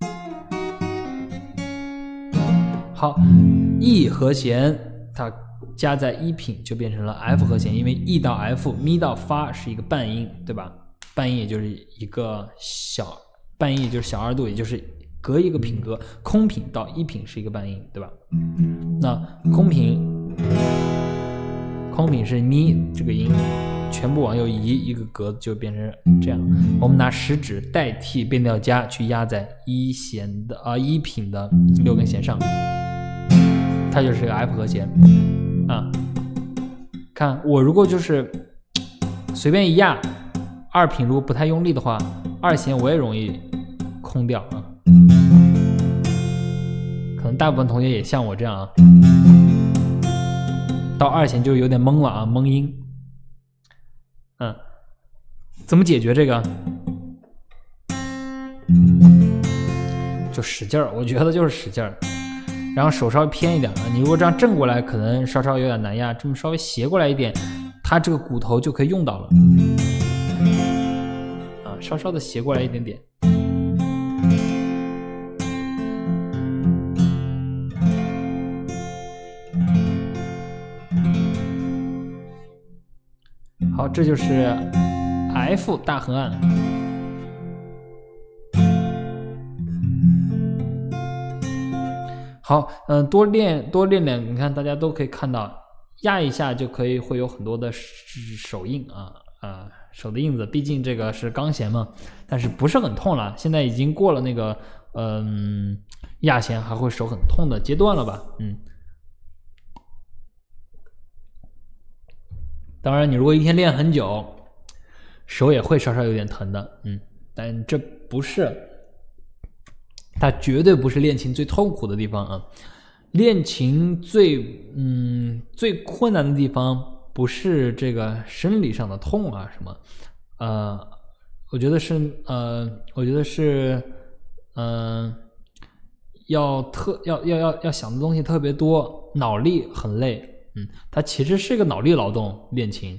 好 ，E 和弦它加在1品就变成了 F 和弦，因为 E 到 F 咪到发是一个半音，对吧？半音也就是一个半音，也就是小2度，也就是隔一个品格，空品到1品是一个半音，对吧？那空品是咪这个音，全部往右移一个格子就变成这样。我们拿食指代替变调加去压在1品的6根弦上，它就是个 F 和弦啊。看我如果就是随便一压，2品如果不太用力的话，2弦我也容易空掉啊。可能大部分同学也像我这样啊，到2弦就有点懵了啊，懵音。怎么解决这个？就使劲儿，我觉得就是使劲儿，然后手稍微偏一点啊。你如果这样正过来，可能稍稍有点难压，这么稍微斜过来一点，它这个骨头就可以用到了。稍稍的斜过来一点点。好，这就是 F 大横按。好，多练练，你看大家都可以看到，压一下就可以会有很多的手印啊。手的印子，毕竟这个是钢弦嘛，但是不是很痛了，现在已经过了那个压弦还会手很痛的阶段了吧。当然你如果一天练很久，手也会稍稍有点疼的，但这不是，它绝对不是练琴最痛苦的地方啊。练琴最困难的地方不是这个生理上的痛啊什么，我觉得是要想的东西特别多，脑力很累，它其实是个脑力劳动练琴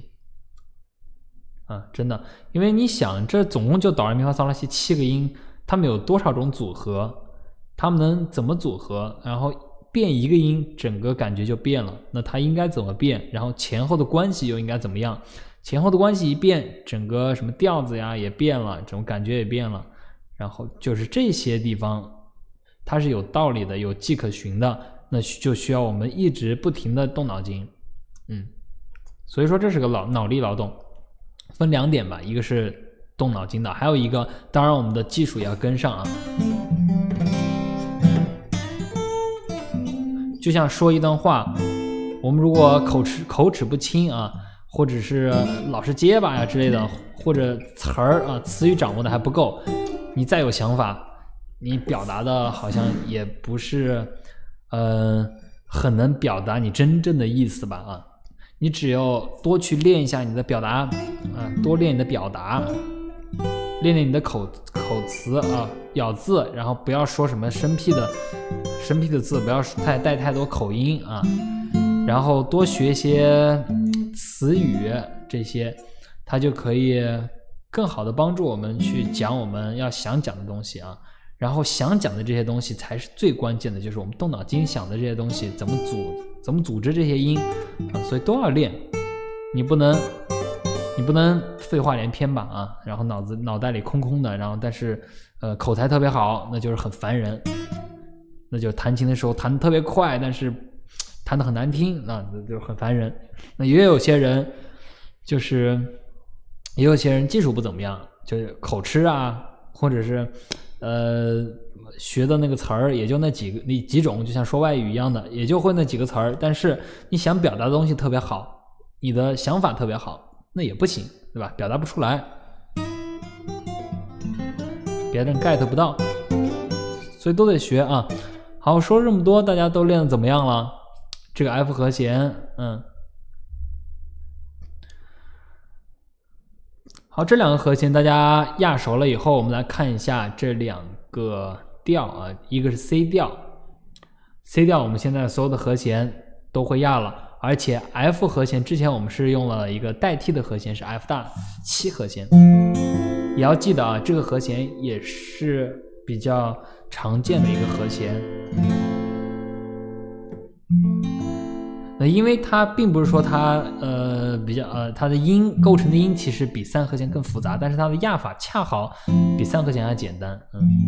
真的，因为你想这总共就哆来咪发嗦拉西7个音，它们有多少种组合，它们能怎么组合，然后变一个音整个感觉就变了，那它应该怎么变，然后前后的关系又应该怎么样，前后的关系一变，整个什么调子呀也变了，这种感觉也变了，然后就是这些地方它是有道理的，有迹可循的，那就需要我们一直不停的动脑筋。所以说这是个脑力劳动，分2点吧，一个是动脑筋的，还有一个当然我们的技术也要跟上啊。 就像说一段话，我们如果口齿不清啊，或者是老是结巴呀之类的，或者词儿啊词语掌握的还不够，你再有想法，你表达的好像也不是很能表达你真正的意思吧啊。你只有多去练一下你的表达啊，多练你的表达，练练你的口词啊，咬字，然后不要说什么生僻的字，不要带太多口音啊，然后多学一些词语，这些它就可以更好的帮助我们去讲我们要想讲的东西啊。然后想讲的这些东西才是最关键的，就是我们动脑筋想的这些东西怎么组织这些音啊，所以都要练。你不能废话连篇吧啊，然后脑袋里空空的，然后但是口才特别好，那就是很烦人。那就弹琴的时候弹得特别快，但是弹得很难听，那就是很烦人。那也有些人技术不怎么样，就是口吃啊，或者是学的那个词儿也就那几种，就像说外语一样的，也就会那几个词儿，但是你想表达的东西特别好，你的想法特别好，那也不行，对吧？表达不出来，别人 get 不到，所以都得学啊。好，说了这么多，大家都练得怎么样了？这个 F 和弦，好，这两个和弦大家压熟了以后，我们来看一下这两个调啊，一个是 C 调，C 调我们现在所有的和弦都会压了，而且 F 和弦之前我们是用了一个代替的和弦是 F 大7和弦，也要记得啊，这个和弦也是比较常见的一个和弦。那因为它并不是说它它的音构成的音其实比3和弦更复杂，但是它的压法恰好比3和弦还简单。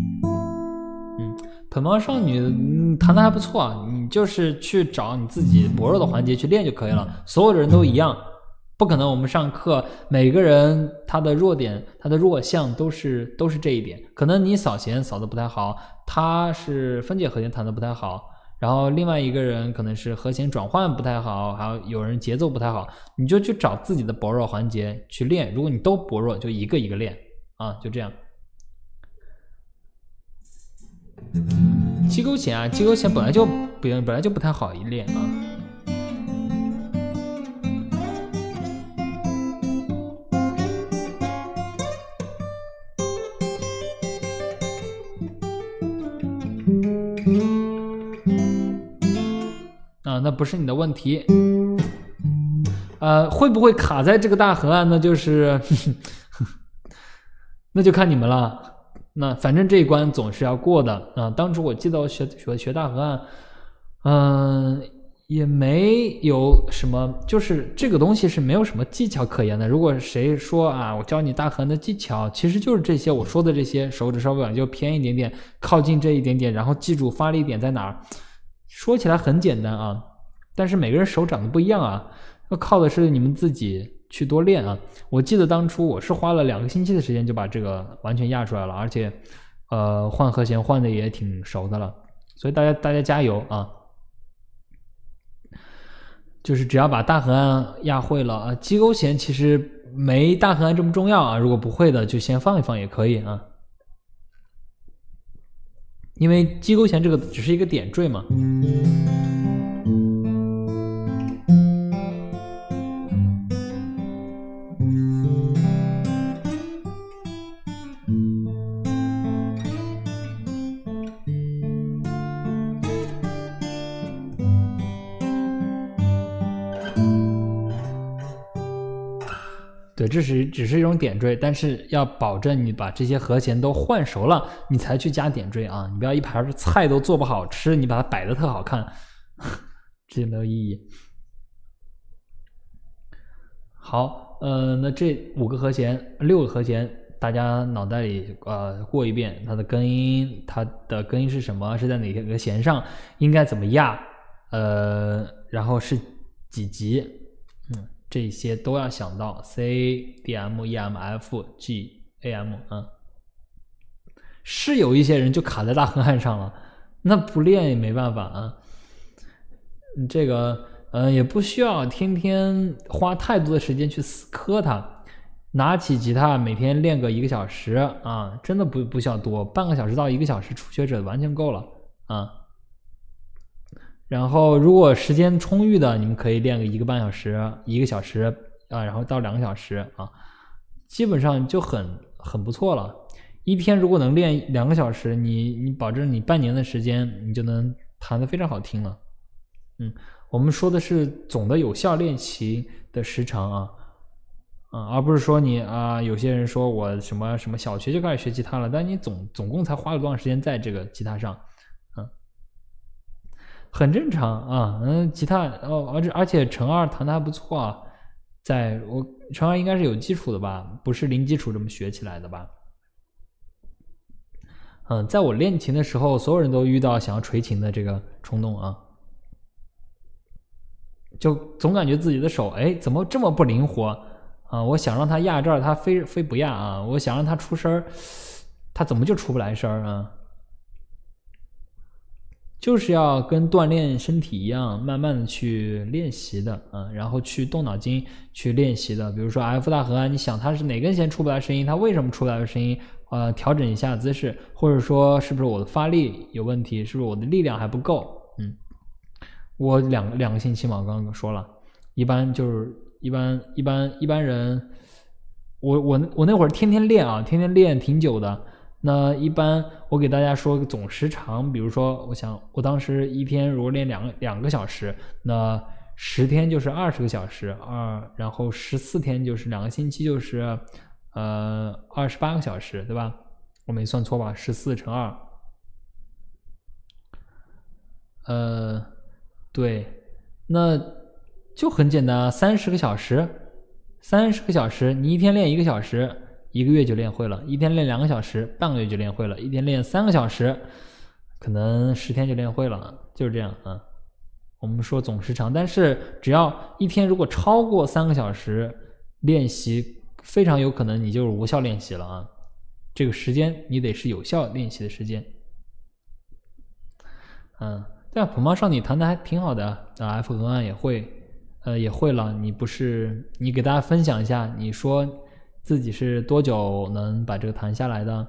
捧猫少女弹得还不错啊，你就是去找你自己薄弱的环节去练就可以了。所有的人都一样，不可能我们上课每个人他的弱点他的弱项都是这一点，可能你扫弦扫得不太好，他是分解和弦弹得不太好，然后另外一个人可能是和弦转换不太好，还有人节奏不太好，你就去找自己的薄弱环节去练，如果你都薄弱就一个一个练啊，就这样。机构弦啊，机构弦本来就不太好练啊。那不是你的问题。会不会卡在这个大河岸？那就是那就看你们了。那反正这一关总是要过的啊。当初我记得我学大河岸，也没有什么，就是这个东西是没有什么技巧可言的。如果谁说啊，我教你大河岸的技巧，其实就是这些我说的这些，手指稍微往右偏一点点，靠近这一点点，然后记住发力点在哪儿。说起来很简单啊，但是每个人手长得不一样啊，要靠的是你们自己去多练啊。我记得当初我是花了2个星期的时间就把这个完全压出来了，而且换和弦换的也挺熟的了，所以大家加油啊！就是只要把大河岸压会了啊，机构弦其实没大河岸这么重要啊，如果不会的就先放一放也可以啊。因为机构弦这个只是一个点缀嘛。对，这只是一种点缀，但是要保证你把这些和弦都换熟了，你才去加点缀啊！你不要一盘菜都做不好吃，你把它摆得特好看，这没有意义。好，那这6个和弦大家脑袋里过一遍，它的根音是什么？是在哪个弦上？应该怎么压？然后是几级？这些都要想到 C、D、M、E、M、F、G、A、M 啊。是有一些人就卡在大河岸上了，那不练也没办法啊。 这个也不需要天天花太多的时间去死磕它，拿起吉他每天练个1个小时啊，真的不需要多，半个小时到1个小时，初学者完全够了啊。然后如果时间充裕的，你们可以练个1个半小时、1个小时啊，然后到2个小时啊，基本上就很不错了。一天如果能练2个小时，你保证你半年的时间，你就能弹得非常好听了。我们说的是总的有效练习的时长啊，而不是说你有些人说我什么小学就开始学吉他了，但你总共才花了多长时间在这个吉他上，很正常啊。吉他而且乘2弹得还不错啊，乘2应该是有基础的吧，不是零基础这么学起来的吧。在我练琴的时候，所有人都遇到想要锤琴的这个冲动啊，就总感觉自己的手怎么这么不灵活啊？我想让它压这儿，它非不压啊！我想让它出声，它怎么就出不来声啊？就是要跟锻炼身体一样，慢慢的去练习的然后去动脑筋去练习的。比如说 F 大和弦，你想它是哪根弦出不来声音，它为什么出不来声音？调整一下姿势，或者说是不是我的发力有问题，是不是我的力量还不够？我两个星期嘛，我刚刚说了，一般人，我那会儿天天练啊，天天练挺久的。那一般我给大家说个总时长，比如说我当时一天如果练两个小时，那10天就是20个小时然后14天就是2个星期就是28个小时，对吧？我没算错吧？14乘2，对，那就很简单啊，30个小时，30个小时，你一天练1个小时，1个月就练会了；一天练2个小时，半个月就练会了；一天练3个小时，可能10天就练会了，就是这样啊。我们说总时长，但是只要一天如果超过3个小时练习，非常有可能你就是无效练习了啊。这个时间你得是有效练习的时间。对啊，普猫少女弹的还挺好的F 和弦也会了。你给大家分享一下，你说自己是多久能把这个弹下来的？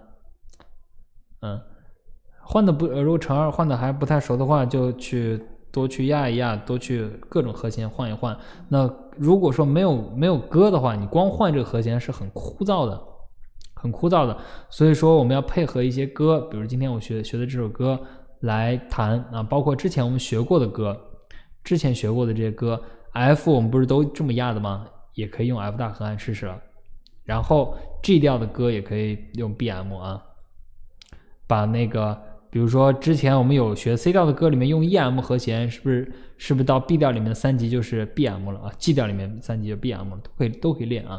换的如果乘2换的还不太熟的话，就多去压一压，多去各种和弦换一换。那如果说没有歌的话，你光换这个和弦是很枯燥的。所以说我们要配合一些歌，比如今天我学的这首歌来弹包括之前我们学过的歌，之前学过的这些歌 F 我们不是都这么压的吗？也可以用 F 大和弦试试了。然后 G 调的歌也可以用 BM 把那个比如说之前我们有学 C 调的歌里面用 EM 和弦，是不是到 B 调里面的3级就是 BM 了G 调里面3级就 BM 了，都可以练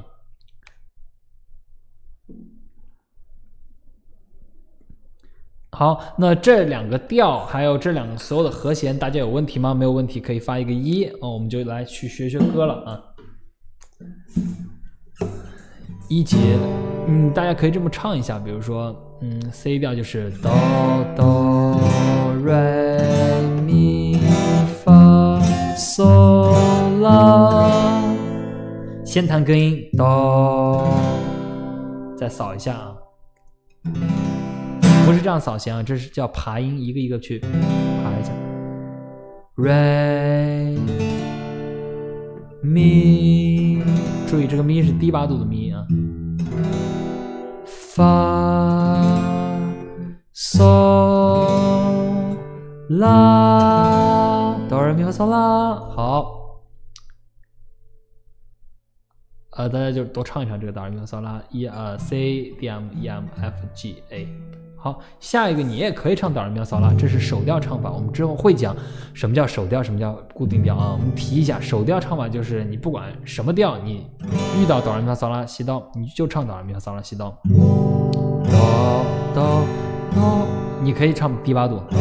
好，那这2个调还有这2个所有的和弦，大家有问题吗？没有问题可以发一个1我们就来去学歌了1节大家可以这么唱一下，比如说C 调就是哆哆瑞咪发嗦拉，先弹根音哆，再扫一下不是这样扫弦这是叫爬音，一个一个去爬一下。瑞咪，注意这个咪是低8度的咪发嗦拉，哆来咪发嗦拉。好，大家就多唱一唱这个哆来咪发嗦拉，C D M E M F G A。好，下一个你也可以唱哆来咪发嗦拉，这是手调唱法，我们之后会讲什么叫手调，什么叫固定调我们提一下，手调唱法就是你不管什么调，你遇到哆来咪发嗦拉西哆，你就唱哆来咪发嗦拉西哆。哆哆哆，你可以唱低8度。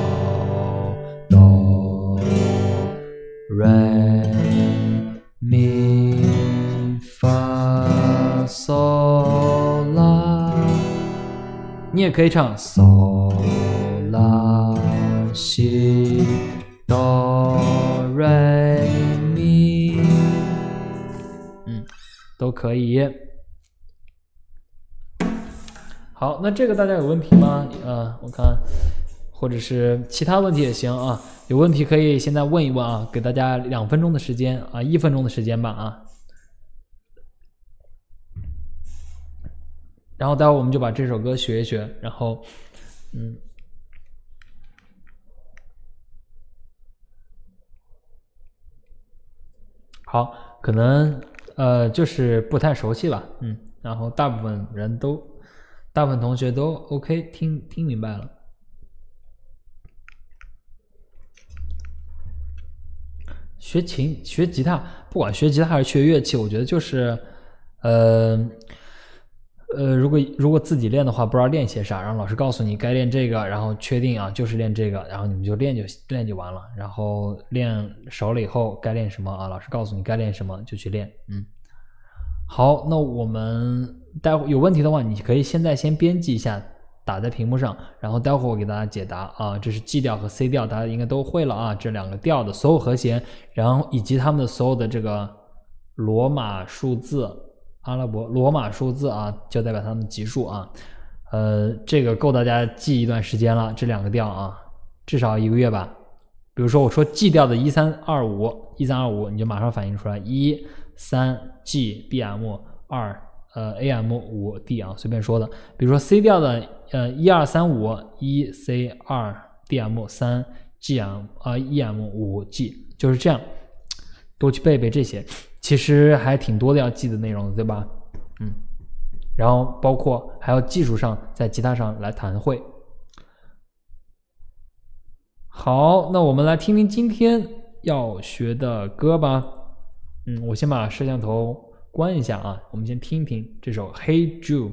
哆瑞咪发嗦拉。你也可以唱嗦拉西哆都可以。好，那这个大家有问题吗？我看，或者是其他问题也行啊，有问题可以现在问一问啊，给大家2分钟的时间啊，1分钟的时间吧啊。然后待会儿我们就把这首歌学一学，然后好，可能就是不太熟悉吧，然后大部分同学都 OK， 听明白了。学吉他，不管学吉他还是学乐器，我觉得就是如果自己练的话，不知道练些啥，让老师告诉你该练这个，然后确定啊就是练这个，然后你们就练就完了。然后练熟了以后该练什么啊，老师告诉你该练什么就去练。好，那我们待会有问题的话，你可以现在先编辑一下，打在屏幕上，然后待会儿我给大家解答啊。这是 G 调和 C 调，大家应该都会了啊，这2个调的所有和弦，然后以及他们的所有的这个罗马数字。阿拉伯罗马数字啊，就代表它们的级数啊，这个够大家记一段时间了，这2个调啊，至少1个月吧。比如说我说 G 调的1325，你就马上反应出来，13 G BM 2 AM 5 D 啊，随便说的。比如说 C 调的1235 1 C 2 DM 3 GM EM 5 G， 就是这样，多去背背这些。其实还挺多的要记的内容，对吧？然后包括还要技术上在吉他上来弹会。好，那我们来听听今天要学的歌吧。我先把摄像头关一下啊，我们先听一听这首 Hey Jude，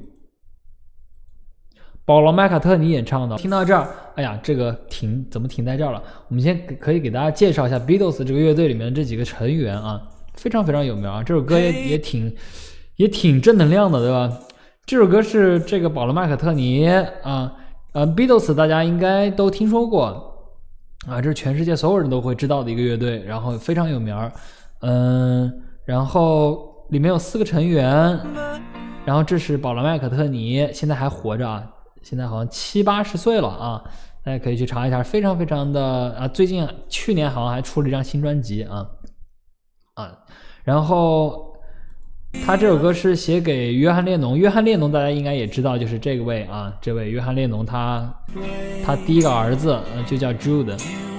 保罗麦卡特尼演唱的。听到这儿，哎呀，这个怎么停在这儿了？我们先可以给大家介绍一下 Beatles 这个乐队里面这几个成员啊。非常非常有名啊！这首歌也挺正能量的，对吧？这首歌是这个保罗麦卡特尼Beatles 大家应该都听说过啊，这是全世界所有人都会知道的一个乐队，然后非常有名然后里面有4个成员，然后这是保罗麦卡特尼，现在还活着啊，现在好像70、80岁了啊，大家可以去查一下，非常非常的最近去年好像还出了一张新专辑然后他这首歌是写给约翰列侬，大家应该也知道，就是这位啊，这位约翰列侬他第一个儿子就叫 Jude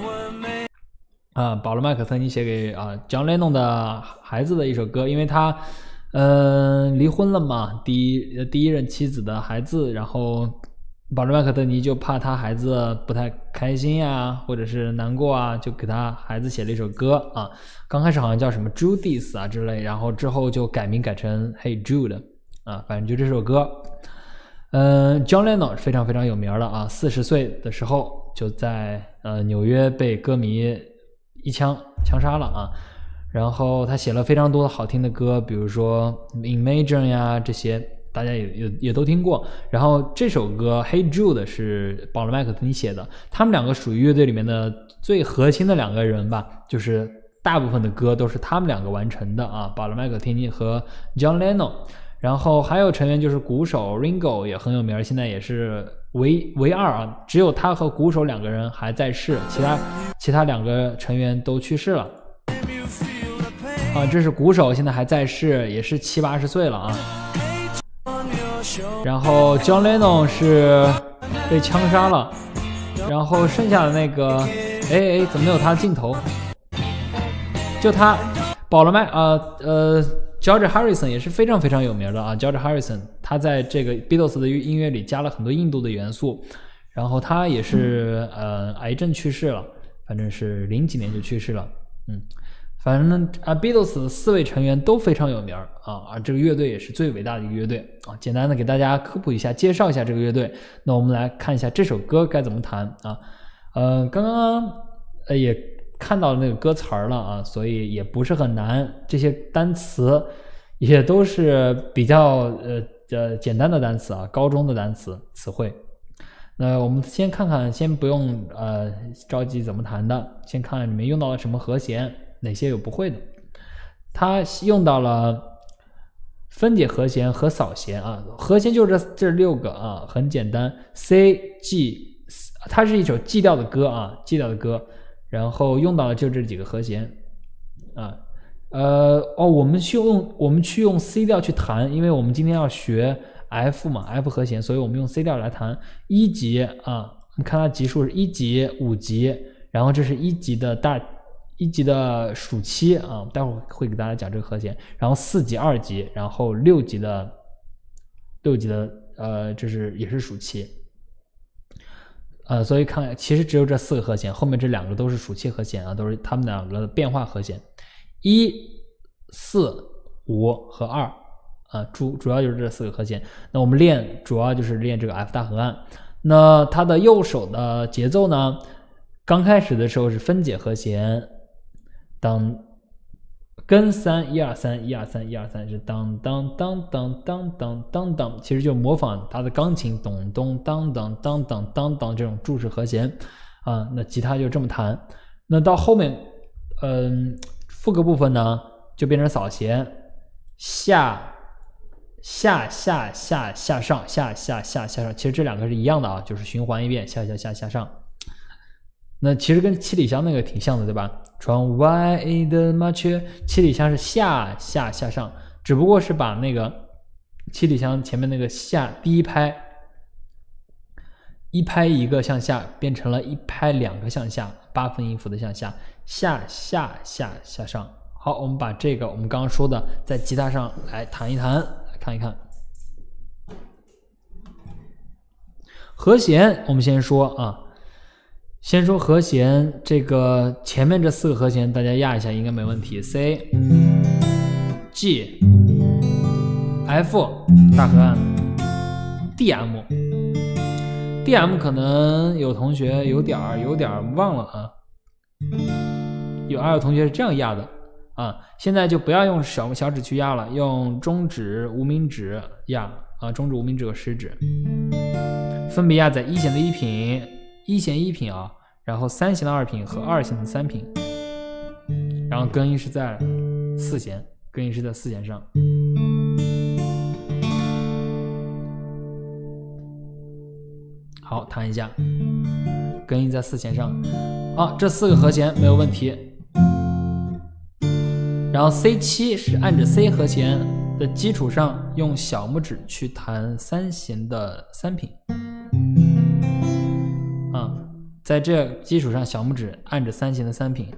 保罗麦卡特尼写给John Lennon 的孩子的一首歌，因为他离婚了嘛，第一任妻子的孩子，然后保罗麦卡特尼就怕他孩子不太开心呀，或者是难过啊，就给他孩子写了一首歌啊。刚开始好像叫什么 Judith 啊之类，然后之后就改名改成 Hey Jude 反正就这首歌。John Lennon 非常非常有名的啊，40岁的时候就在纽约被歌迷一枪杀了啊。然后他写了非常多的好听的歌，比如说 Imagine 呀这些。大家也都听过，然后这首歌 Hey Jude 是保罗麦卡特尼写的，他们2个属于乐队里面的最核心的2个人吧，就是大部分的歌都是他们2个完成的啊，保罗麦卡特尼和 John Lennon， 然后还有成员就是鼓手 Ringo 也很有名，现在也是唯2啊，只有他和鼓手2个人还在世，其他2个成员都去世了这是鼓手现在还在世，也是70、80岁了啊。然后 John Lennon 是被枪杀了，然后剩下的那个怎么没有他的镜头，就他保罗George Harrison 也是非常非常有名的啊。George Harrison 他在这个 Beatles 的音乐里加了很多印度的元素，然后他也是癌症去世了，反正是00几年就去世了。反正Beatles 4位成员都非常有名啊，这个乐队也是最伟大的一个乐队啊。简单的给大家科普一下，介绍一下这个乐队。那我们来看一下这首歌该怎么弹啊。刚刚也看到那个歌词了啊，所以也不是很难，这些单词也都是比较简单的单词啊，高中的单词词汇。那我们先看看，先不用着急怎么弹的，先看看里面用到了什么和弦。哪些有不会的？他用到了分解和弦和扫弦啊，和弦就这6个啊，很简单 ，C G， 它是一首 G 调的歌啊，G 调的歌，然后用到了就这几个和弦啊，我们去用 C 调去弹，因为我们今天要学 F 嘛 ，F 和弦，所以我们用 C 调来弹1级啊，我们看它级数是1级、5级，然后这是1级的属七啊，待会儿会给大家讲这个和弦，然后4级、2级，然后6级的这是也是属七，所以看其实只有这4个和弦，后面这2个都是属七和弦啊，都是它们2个的变化和弦，1、4、5和2啊，主要就是这4个和弦。那我们主要就是练这个 F 大和按。那它的右手的节奏呢，刚开始的时候是分解和弦。当根3 1 2 3 1 2 3 1 2 3是当当当当当当当当，其实就模仿它的钢琴咚咚当当当当当当这种注释和弦啊。那吉他就这么弹。那到后面，副歌部分呢就变成扫弦，下上下，其实这2个是一样的啊，就是循环一遍下上。那其实跟七里香那个挺像的，对吧？窗外的麻雀，七里香是下上，只不过是把那个七里香前面那个下第一拍一个向下变成了1拍2个向下，8分音符的向下，下上。好，我们把这个我们刚刚说的在吉他上来弹一弹，来看一看和弦。我们先说啊。先说和弦，这个前面这4个和弦大家压一下应该没问题 ，C、G、F 大和按 ，DM 可能有同学有点忘了啊，有同学是这样压的啊，现在就不要用小指去压了，用中指、无名指压啊，中指、无名指和食指，分别压在1弦的1品。1弦1品啊，然后3弦的2品和2弦的3品，然后根音是在4弦，上。好，弹一下，根音在4弦上。好，这4个和弦没有问题。然后 C7 是按着 C 和弦的基础上，用小拇指去弹3弦的3品。在这基础上，小拇指按着3弦的3品，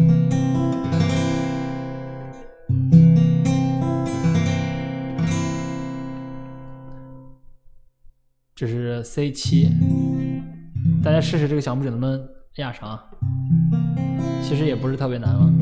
这是 C7， 大家试试这个小拇指能不能压上啊？其实也不是特别难了。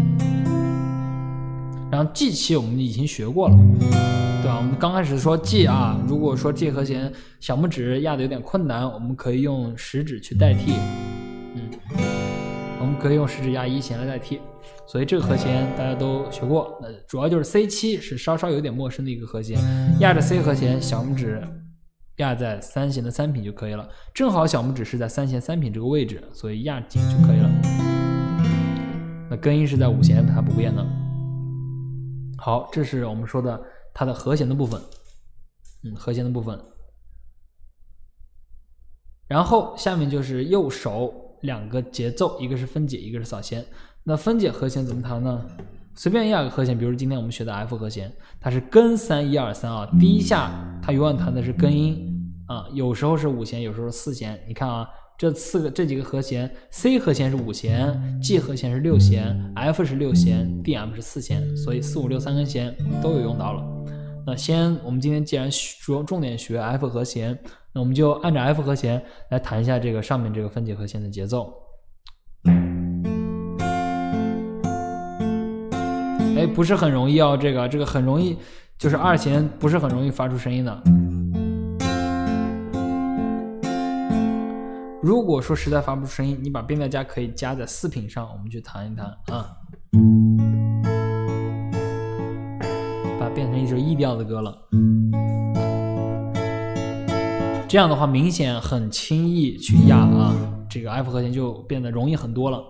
然后 G7 我们已经学过了，对吧？我们刚开始说 G 啊，如果说 G 和弦小拇指压的有点困难，我们可以用食指去代替。我们可以用食指压1弦来代替，所以这个和弦大家都学过。那主要就是 C7 是稍稍有点陌生的一个和弦，压着 C 和弦，小拇指压在3弦的3品就可以了。正好小拇指是在3弦3品这个位置，所以压紧就可以了。那根音是在5弦，它不变的。好，这是我们说的它的和弦的部分，和弦的部分。然后下面就是右手2个节奏，一个是分解，一个是扫弦。那分解和弦怎么弹呢？随便压个和弦，比如今天我们学的 F 和弦，它是根3 1 2 3啊，第一下它永远弹的是根音啊，有时候是5弦，有时候是4弦。你看啊，这几个和弦 ，C 和弦是5弦 ，G 和弦是6弦 ，F 是6弦 ，DM 是4弦，所以4、5、63根弦都有用到了。那我们今天既然重点学 F 和弦，那我们就按照 F 和弦来弹一下这个上面这个分解和弦的节奏。不是很容易哦，这个很容易，就是2弦不是很容易发出声音的。如果说实在发不出声音，你把变调夹可以夹在4品上，我们去弹一弹啊，把它变成一首 E 调的歌了。这样的话，明显很轻易去压啊，这个 F 和弦就变得容易很多了。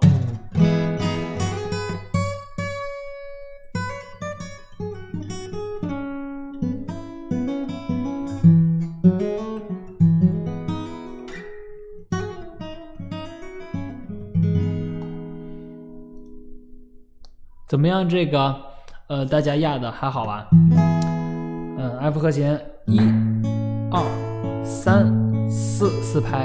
怎么样？这个大家压的还好吧？F 和弦1、2、3、4，四拍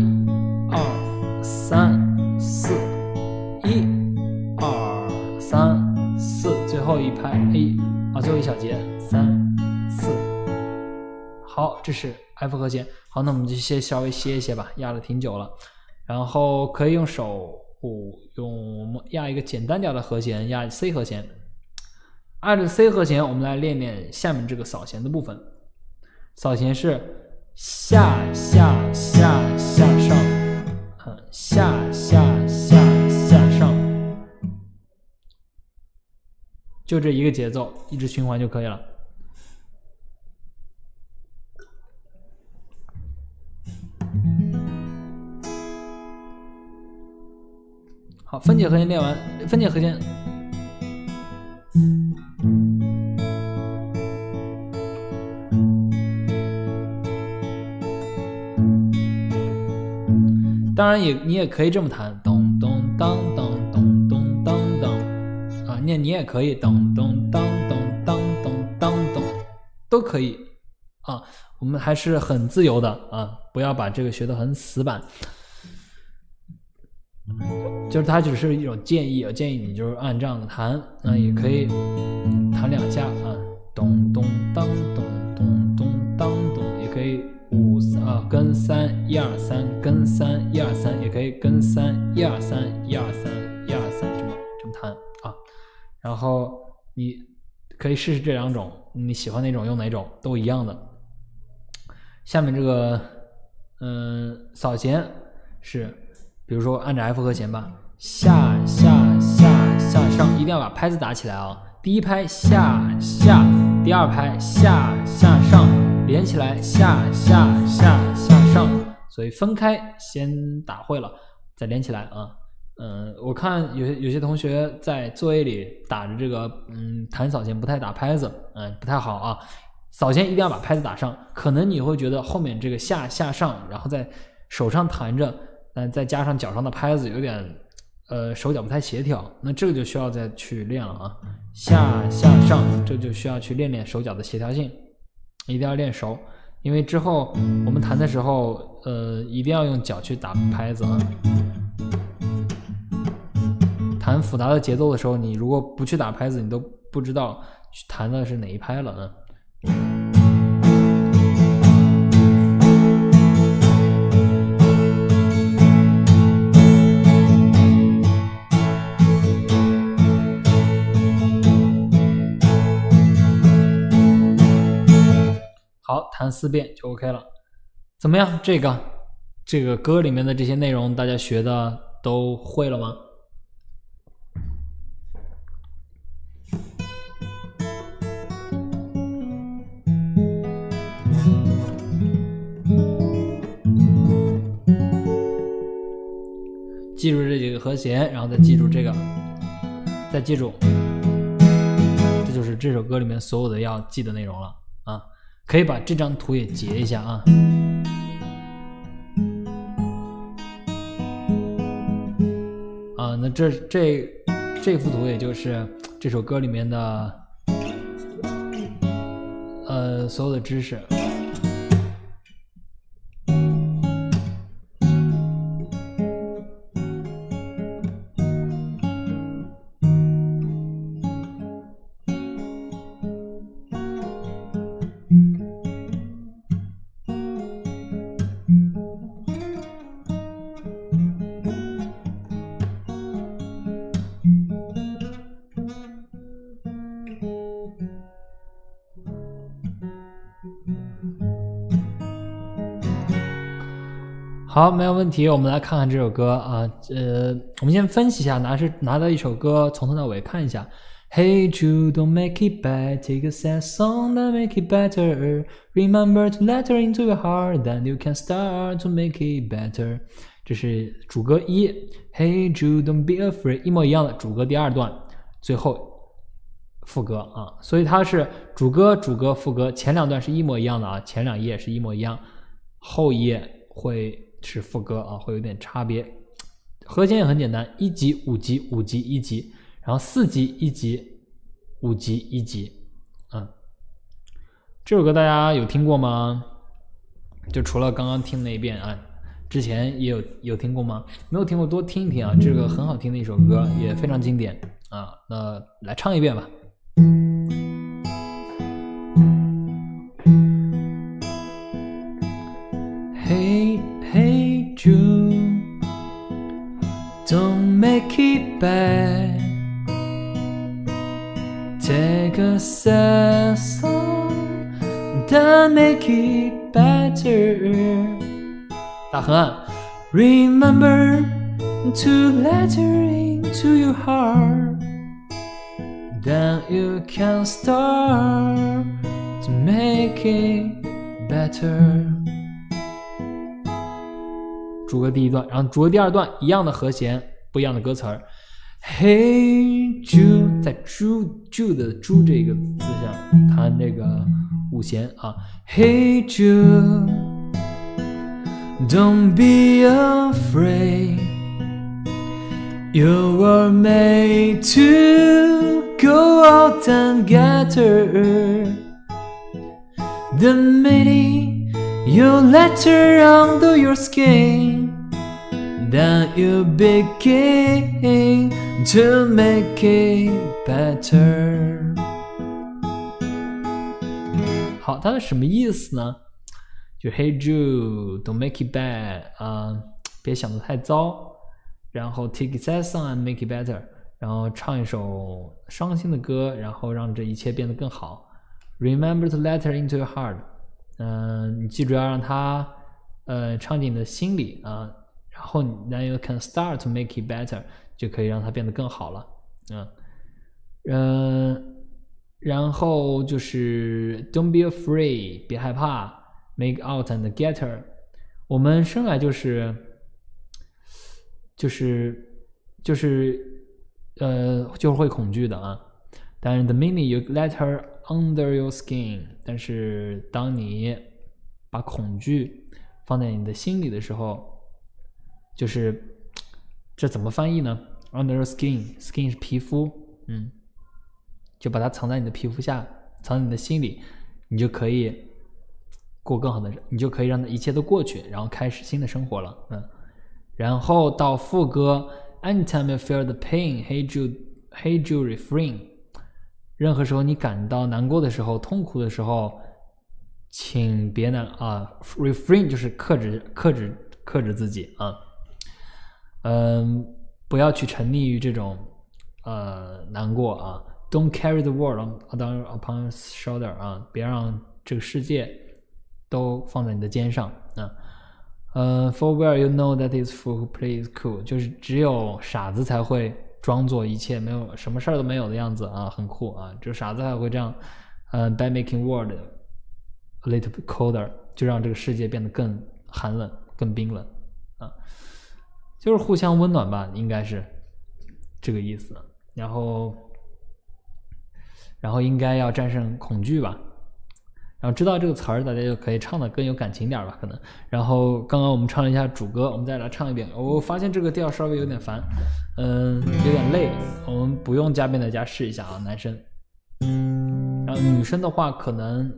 1、2、3、4，1、2、3、4，最后一拍最后一小节3、4。好，这是 F 和弦。好，那我们就先稍微歇一歇吧，压了挺久了。然后可以用手用压一个简单调的和弦，压 C 和弦。按着 C 和弦，我们来练练下面这个扫弦的部分。扫弦是下下下下上，下下下下上，就这一个节奏，一直循环就可以了。好，分解和弦练完，分解和弦。当然你也可以这么弹，咚咚当当咚咚当当啊，你也可以咚咚当咚当咚当咚，都可以啊。我们还是很自由的啊，不要把这个学得很死板。就是它只是一种建议，建议你就是按这样的弹，也可以弹2下啊，咚咚当咚咚咚当咚，也可以跟3 1 2 3跟3 1 2 3，也可以跟3 1 2 3 1 2 3 1 2 3这么弹啊。然后你可以试试这2种，你喜欢哪种用哪种，都一样的。下面这个扫弦是。比如说按着 F 和弦吧，下下下下上，一定要把拍子打起来啊！第一拍下下，第二拍下下上，连起来下下下下上，所以分开先打会了，再连起来啊。我看有些同学在作业里打着这个弹扫弦不太打拍子，不太好啊。扫弦一定要把拍子打上，可能你会觉得后面这个下下上，然后在手上弹着。再加上脚上的拍子有点手脚不太协调，那这个就需要再去练了啊。下下上，这就需要去练练手脚的协调性，一定要练熟，因为之后我们弹的时候一定要用脚去打拍子啊。弹复杂的节奏的时候，你如果不去打拍子，你都不知道去弹的是哪一拍了呢。好，弹4遍就 OK 了。怎么样？这个歌里面的这些内容，大家学的都会了吗？记住这几个和弦，然后再记住这个，再记住，这就是这首歌里面所有的要记的内容了啊。可以把这张图也截一下啊。那这幅图也就是这首歌里面的所有的知识。好，没有问题。我们来看看这首歌啊，我们先分析一下，拿到一首歌从头到尾看一下。Hey Jude, don't make it bad. Take a sad song that make it better. Remember to let her into your heart, then you can start to make it better. 这是主歌1 Hey Jude, don't be afraid， 一模一样的主歌第2段，最后副歌啊，所以它是主歌、副歌，前2段是一模一样的啊，前2页是一模一样，后一页会是副歌啊，会有点差别。和弦也很简单，1级、5级、5级、1级。然然后4级1级，5级1级。这首歌大家有听过吗？就除了刚刚听那一遍啊，之前也有听过吗？没有听过多听一听啊，这个很好听的一首歌，也非常经典啊。那来唱一遍吧。Hey, hey Jude, don't make it bad. Take a sad song, then make it better. 大河岸 Remember to let her into your heart, then you can start to make it better. 主歌第一段，然后主歌第二段一样的和弦，不一样的歌词儿。Hey Jude， 在 Jude 的 Jude 这个字上弹这个5弦啊。Hey Jude， don't be afraid, you were made to go out and get her. The minute you let her under your skin, then you begin to make it better. 好，它是什么意思呢？就 Hey Jude, don't make it bad 别想得太糟。然后 take it sad song and make it better， 然后唱一首伤心的歌，然后让这一切变得更好。Remember to let her into your heart， 你记住要让她唱进你的心里啊。然后 then you can start to make it better， 就可以让它变得更好了。然后就是 don't be afraid， 别害怕 make out and get her。 我们生来就是会恐惧的啊。但是 the minute you let her under your skin， 但是当你把恐惧放在你的心里的时候，就是这怎么翻译呢？ under your skin 是皮肤，就把它藏在你的皮肤下，藏在你的心里，你就可以过更好的，你就可以让一切都过去，然后开始新的生活了。然后到副歌 Anytime you feel the pain, Hey Jude refrain， 任何时候你感到难过的时候，痛苦的时候，请别refrain 就是克制自己啊。不要去沉溺于这种难过啊。Don't carry the world upon your shoulder 啊，别让这个世界都放在你的肩上啊。For where you know that is fool who plays cool， 就是只有傻子才会装作一切没有什么事儿都没有的样子啊，很酷啊，只有傻子才会这样。By making world a little bit colder， 就让这个世界变得更寒冷、更冰冷啊，就是互相温暖吧，应该是这个意思。然后应该要战胜恐惧吧。然后知道这个词儿，大家就可以唱的更有感情点吧，可能。然后刚刚我们唱了一下主歌，我们再来唱一遍。我发现这个调稍微有点烦，有点累，我们不用加变带加试一下啊，男生。然后女生的话，可能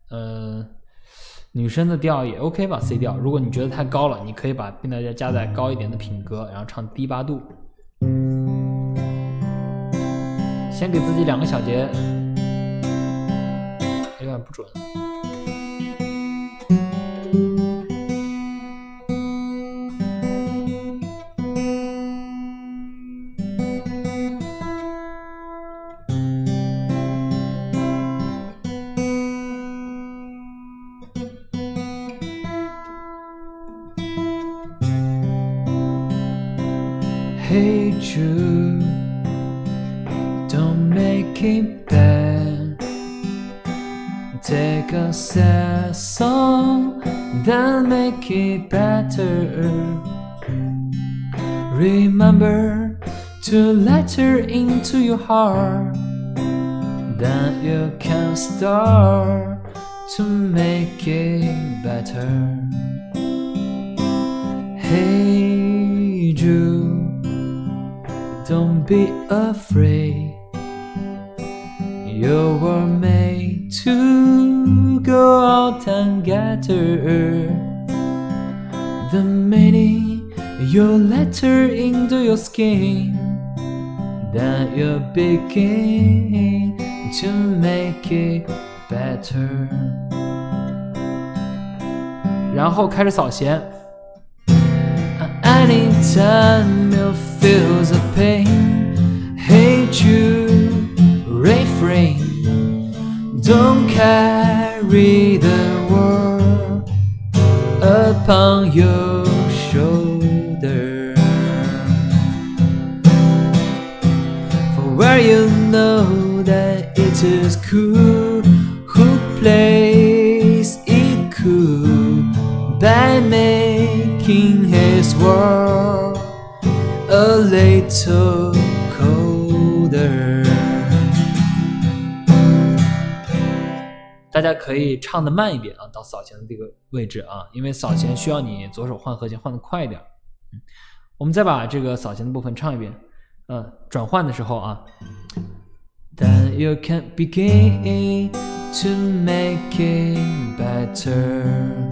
女生的调也 OK 吧 ，C 调。如果你觉得太高了，你可以把变带加在高一点的品格，然后唱低8度。先给自己2个小节，有点不准。Hey Jude, don't make it bad. Take a sad song, then make it better. Remember to let her into your heart, then you can start to make it better. Hey Jude, Don't be afraid. You were made to go out and gather the meaning you let her into your skin. Then you begin to make it better. 然后开始扫弦。Anytime you feel the pain, hate you, refrain. Don't carry the world upon your shoulder. For where you know that it is cool, who plays it cool by making his world a little colder. 大家可以唱得慢一点啊，到扫弦的这个位置啊，因为扫弦需要你左手换和弦换得快一点。我们再把这个扫弦的部分唱一遍。转换的时候啊。Then you can begin to make it better.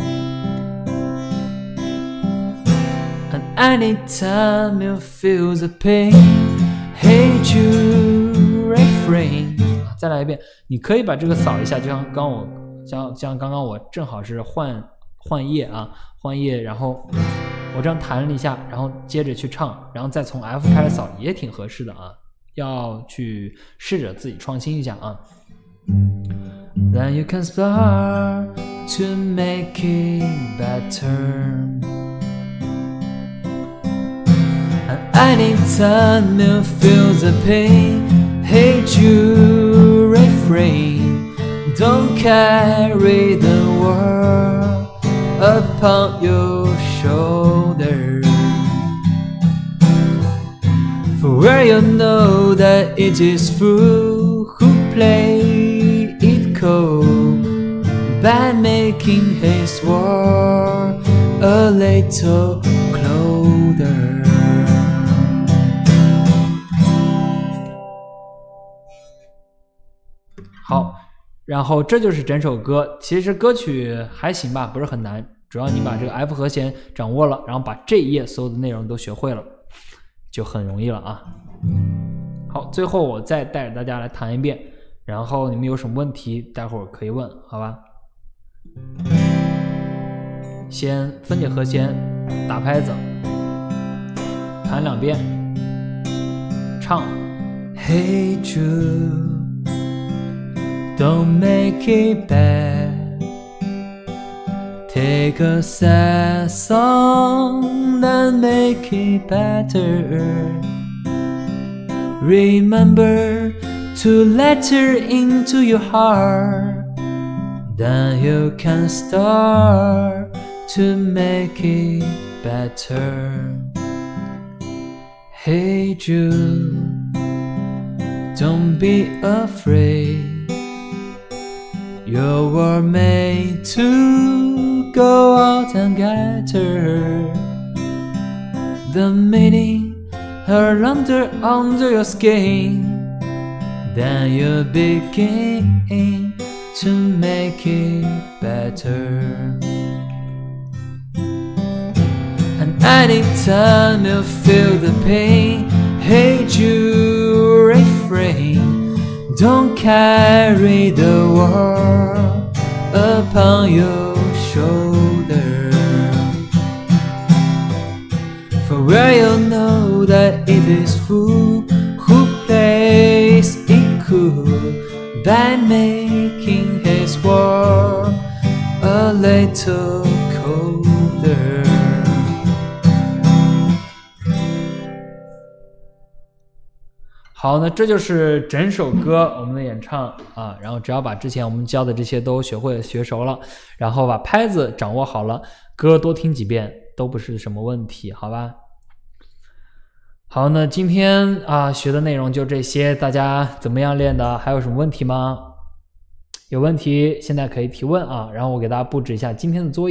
And anytime you feel the pain, hate you, refrain. 再来一遍，你可以把这个扫一下，就像刚刚我正好是换页啊，换页，然后我这样弹了一下，然后接着去唱，然后再从 F 开始扫，也挺合适的啊。要去试着自己创新一下啊。Then you can start to make it better. And anytime you feel the pain, hate you, refrain. Don't carry the world upon your shoulder. For where you know that it is fool who play it cold by making his world a little colder. 好，然后这就是整首歌。其实歌曲还行吧，不是很难，主要你把这个 F 和弦掌握了，然后把这一页所有的内容都学会了，就很容易了啊。好，最后我再带着大家来弹一遍，然后你们有什么问题待会儿可以问，好吧。先分解和弦，打拍子，弹2遍，唱 Hate you, don't make it bad. Take a sad song and make it better. Remember to let her into your heart. Then you can start to make it better. Hate you, don't be afraid. You were made to go out and gather the meaning are under your skin. Then you begin to make it better. And anytime you feel the pain, hate you, refrain. Don't carry the world upon your shoulder. For where you know that it is fool who plays it cool by making his world a little colder. 好，那这就是整首歌我们的演唱啊，然后只要把之前我们教的这些都学会学熟了，然后把拍子掌握好了，歌多听几遍都不是什么问题，好吧？好，那今天学的内容就这些，大家怎么样练的？还有什么问题吗？有问题现在可以提问啊，然后我给大家布置一下今天的作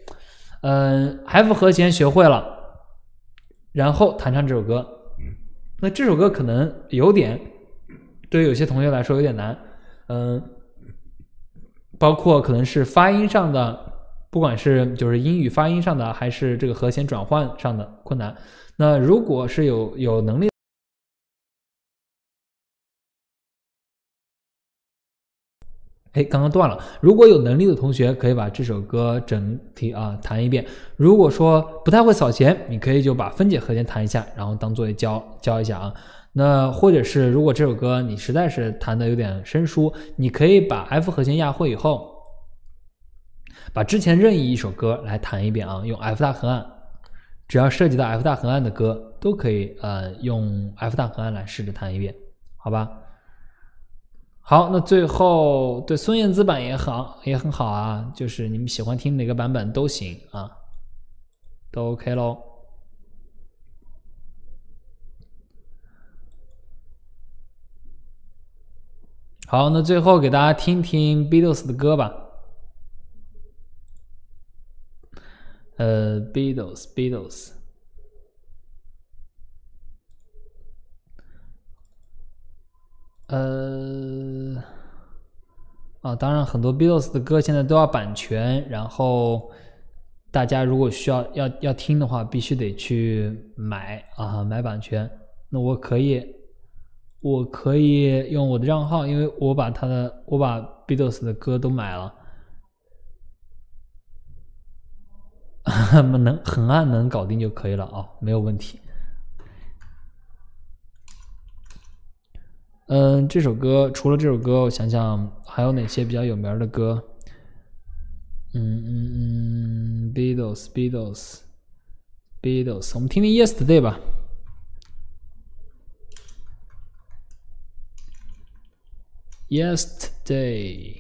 业。F 和弦学会了，然后弹唱这首歌。 那这首歌可能有点对于有些同学来说有点难，包括可能是发音上的，不管是就是英语发音上的，还是这个和弦转换上的困难。那如果是有能力，刚刚断了。如果有能力的同学，可以把这首歌整体弹一遍。如果说不太会扫弦，你可以就把分解和弦弹一下，然后当作业教一下啊。那或者是如果这首歌你实在是弹的有点生疏，你可以把 F 和弦压会以后，把之前任意一首歌来弹一遍啊，用 F 大横按，只要涉及到 F 大横按的歌都可以用 F 大横按来试着弹一遍，好吧？好，那最后对孙燕姿版也很好啊，就是你们喜欢听哪个版本都行啊，都 OK 咯。好，那最后给大家听听 Beatles 的歌吧。Beatles。当然很多 Beatles 的歌现在都要版权，然后大家如果需要听的话，必须得去买版权。那我可以用我的账号，因为我把 Beatles 的歌都买了，横按能搞定就可以了啊，没有问题。这首歌除了这首歌，我想想还有哪些比较有名的歌。Beatles， 我们听听 Yesterday 吧。Yesterday。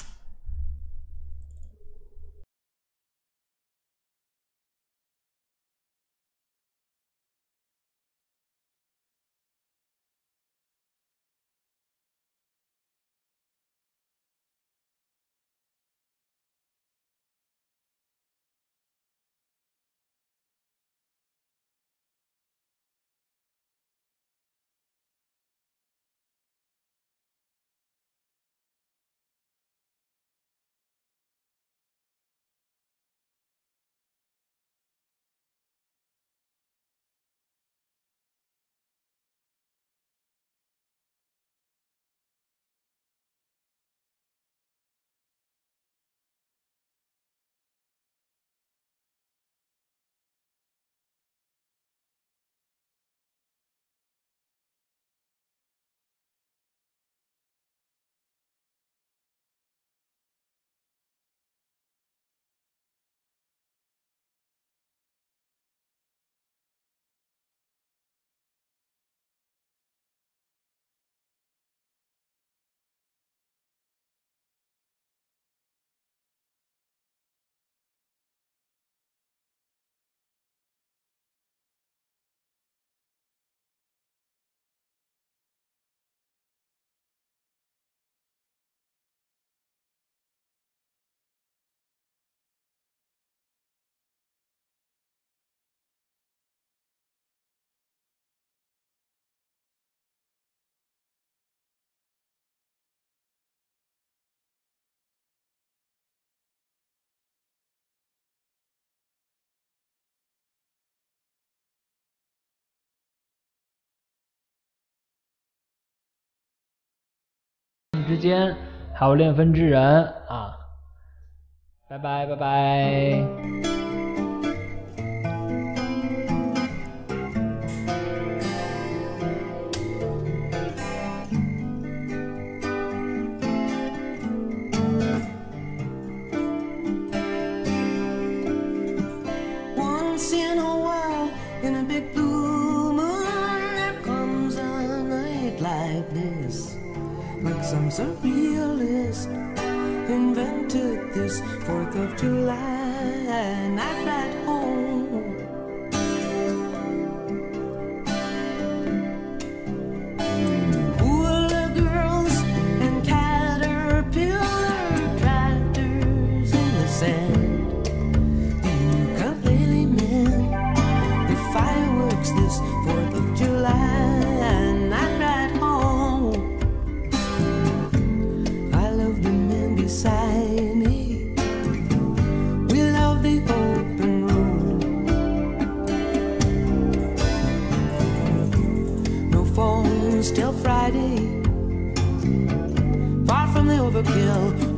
之间还有恋分之人啊，拜拜拜拜。 Once in a while, in a big blue moon, there comes a night like this. Like some surrealist invented this 4th of July night at home. Hula girls and caterpillar tractors in the sand, the ukulele men, the fireworks this 4th of July. overkill.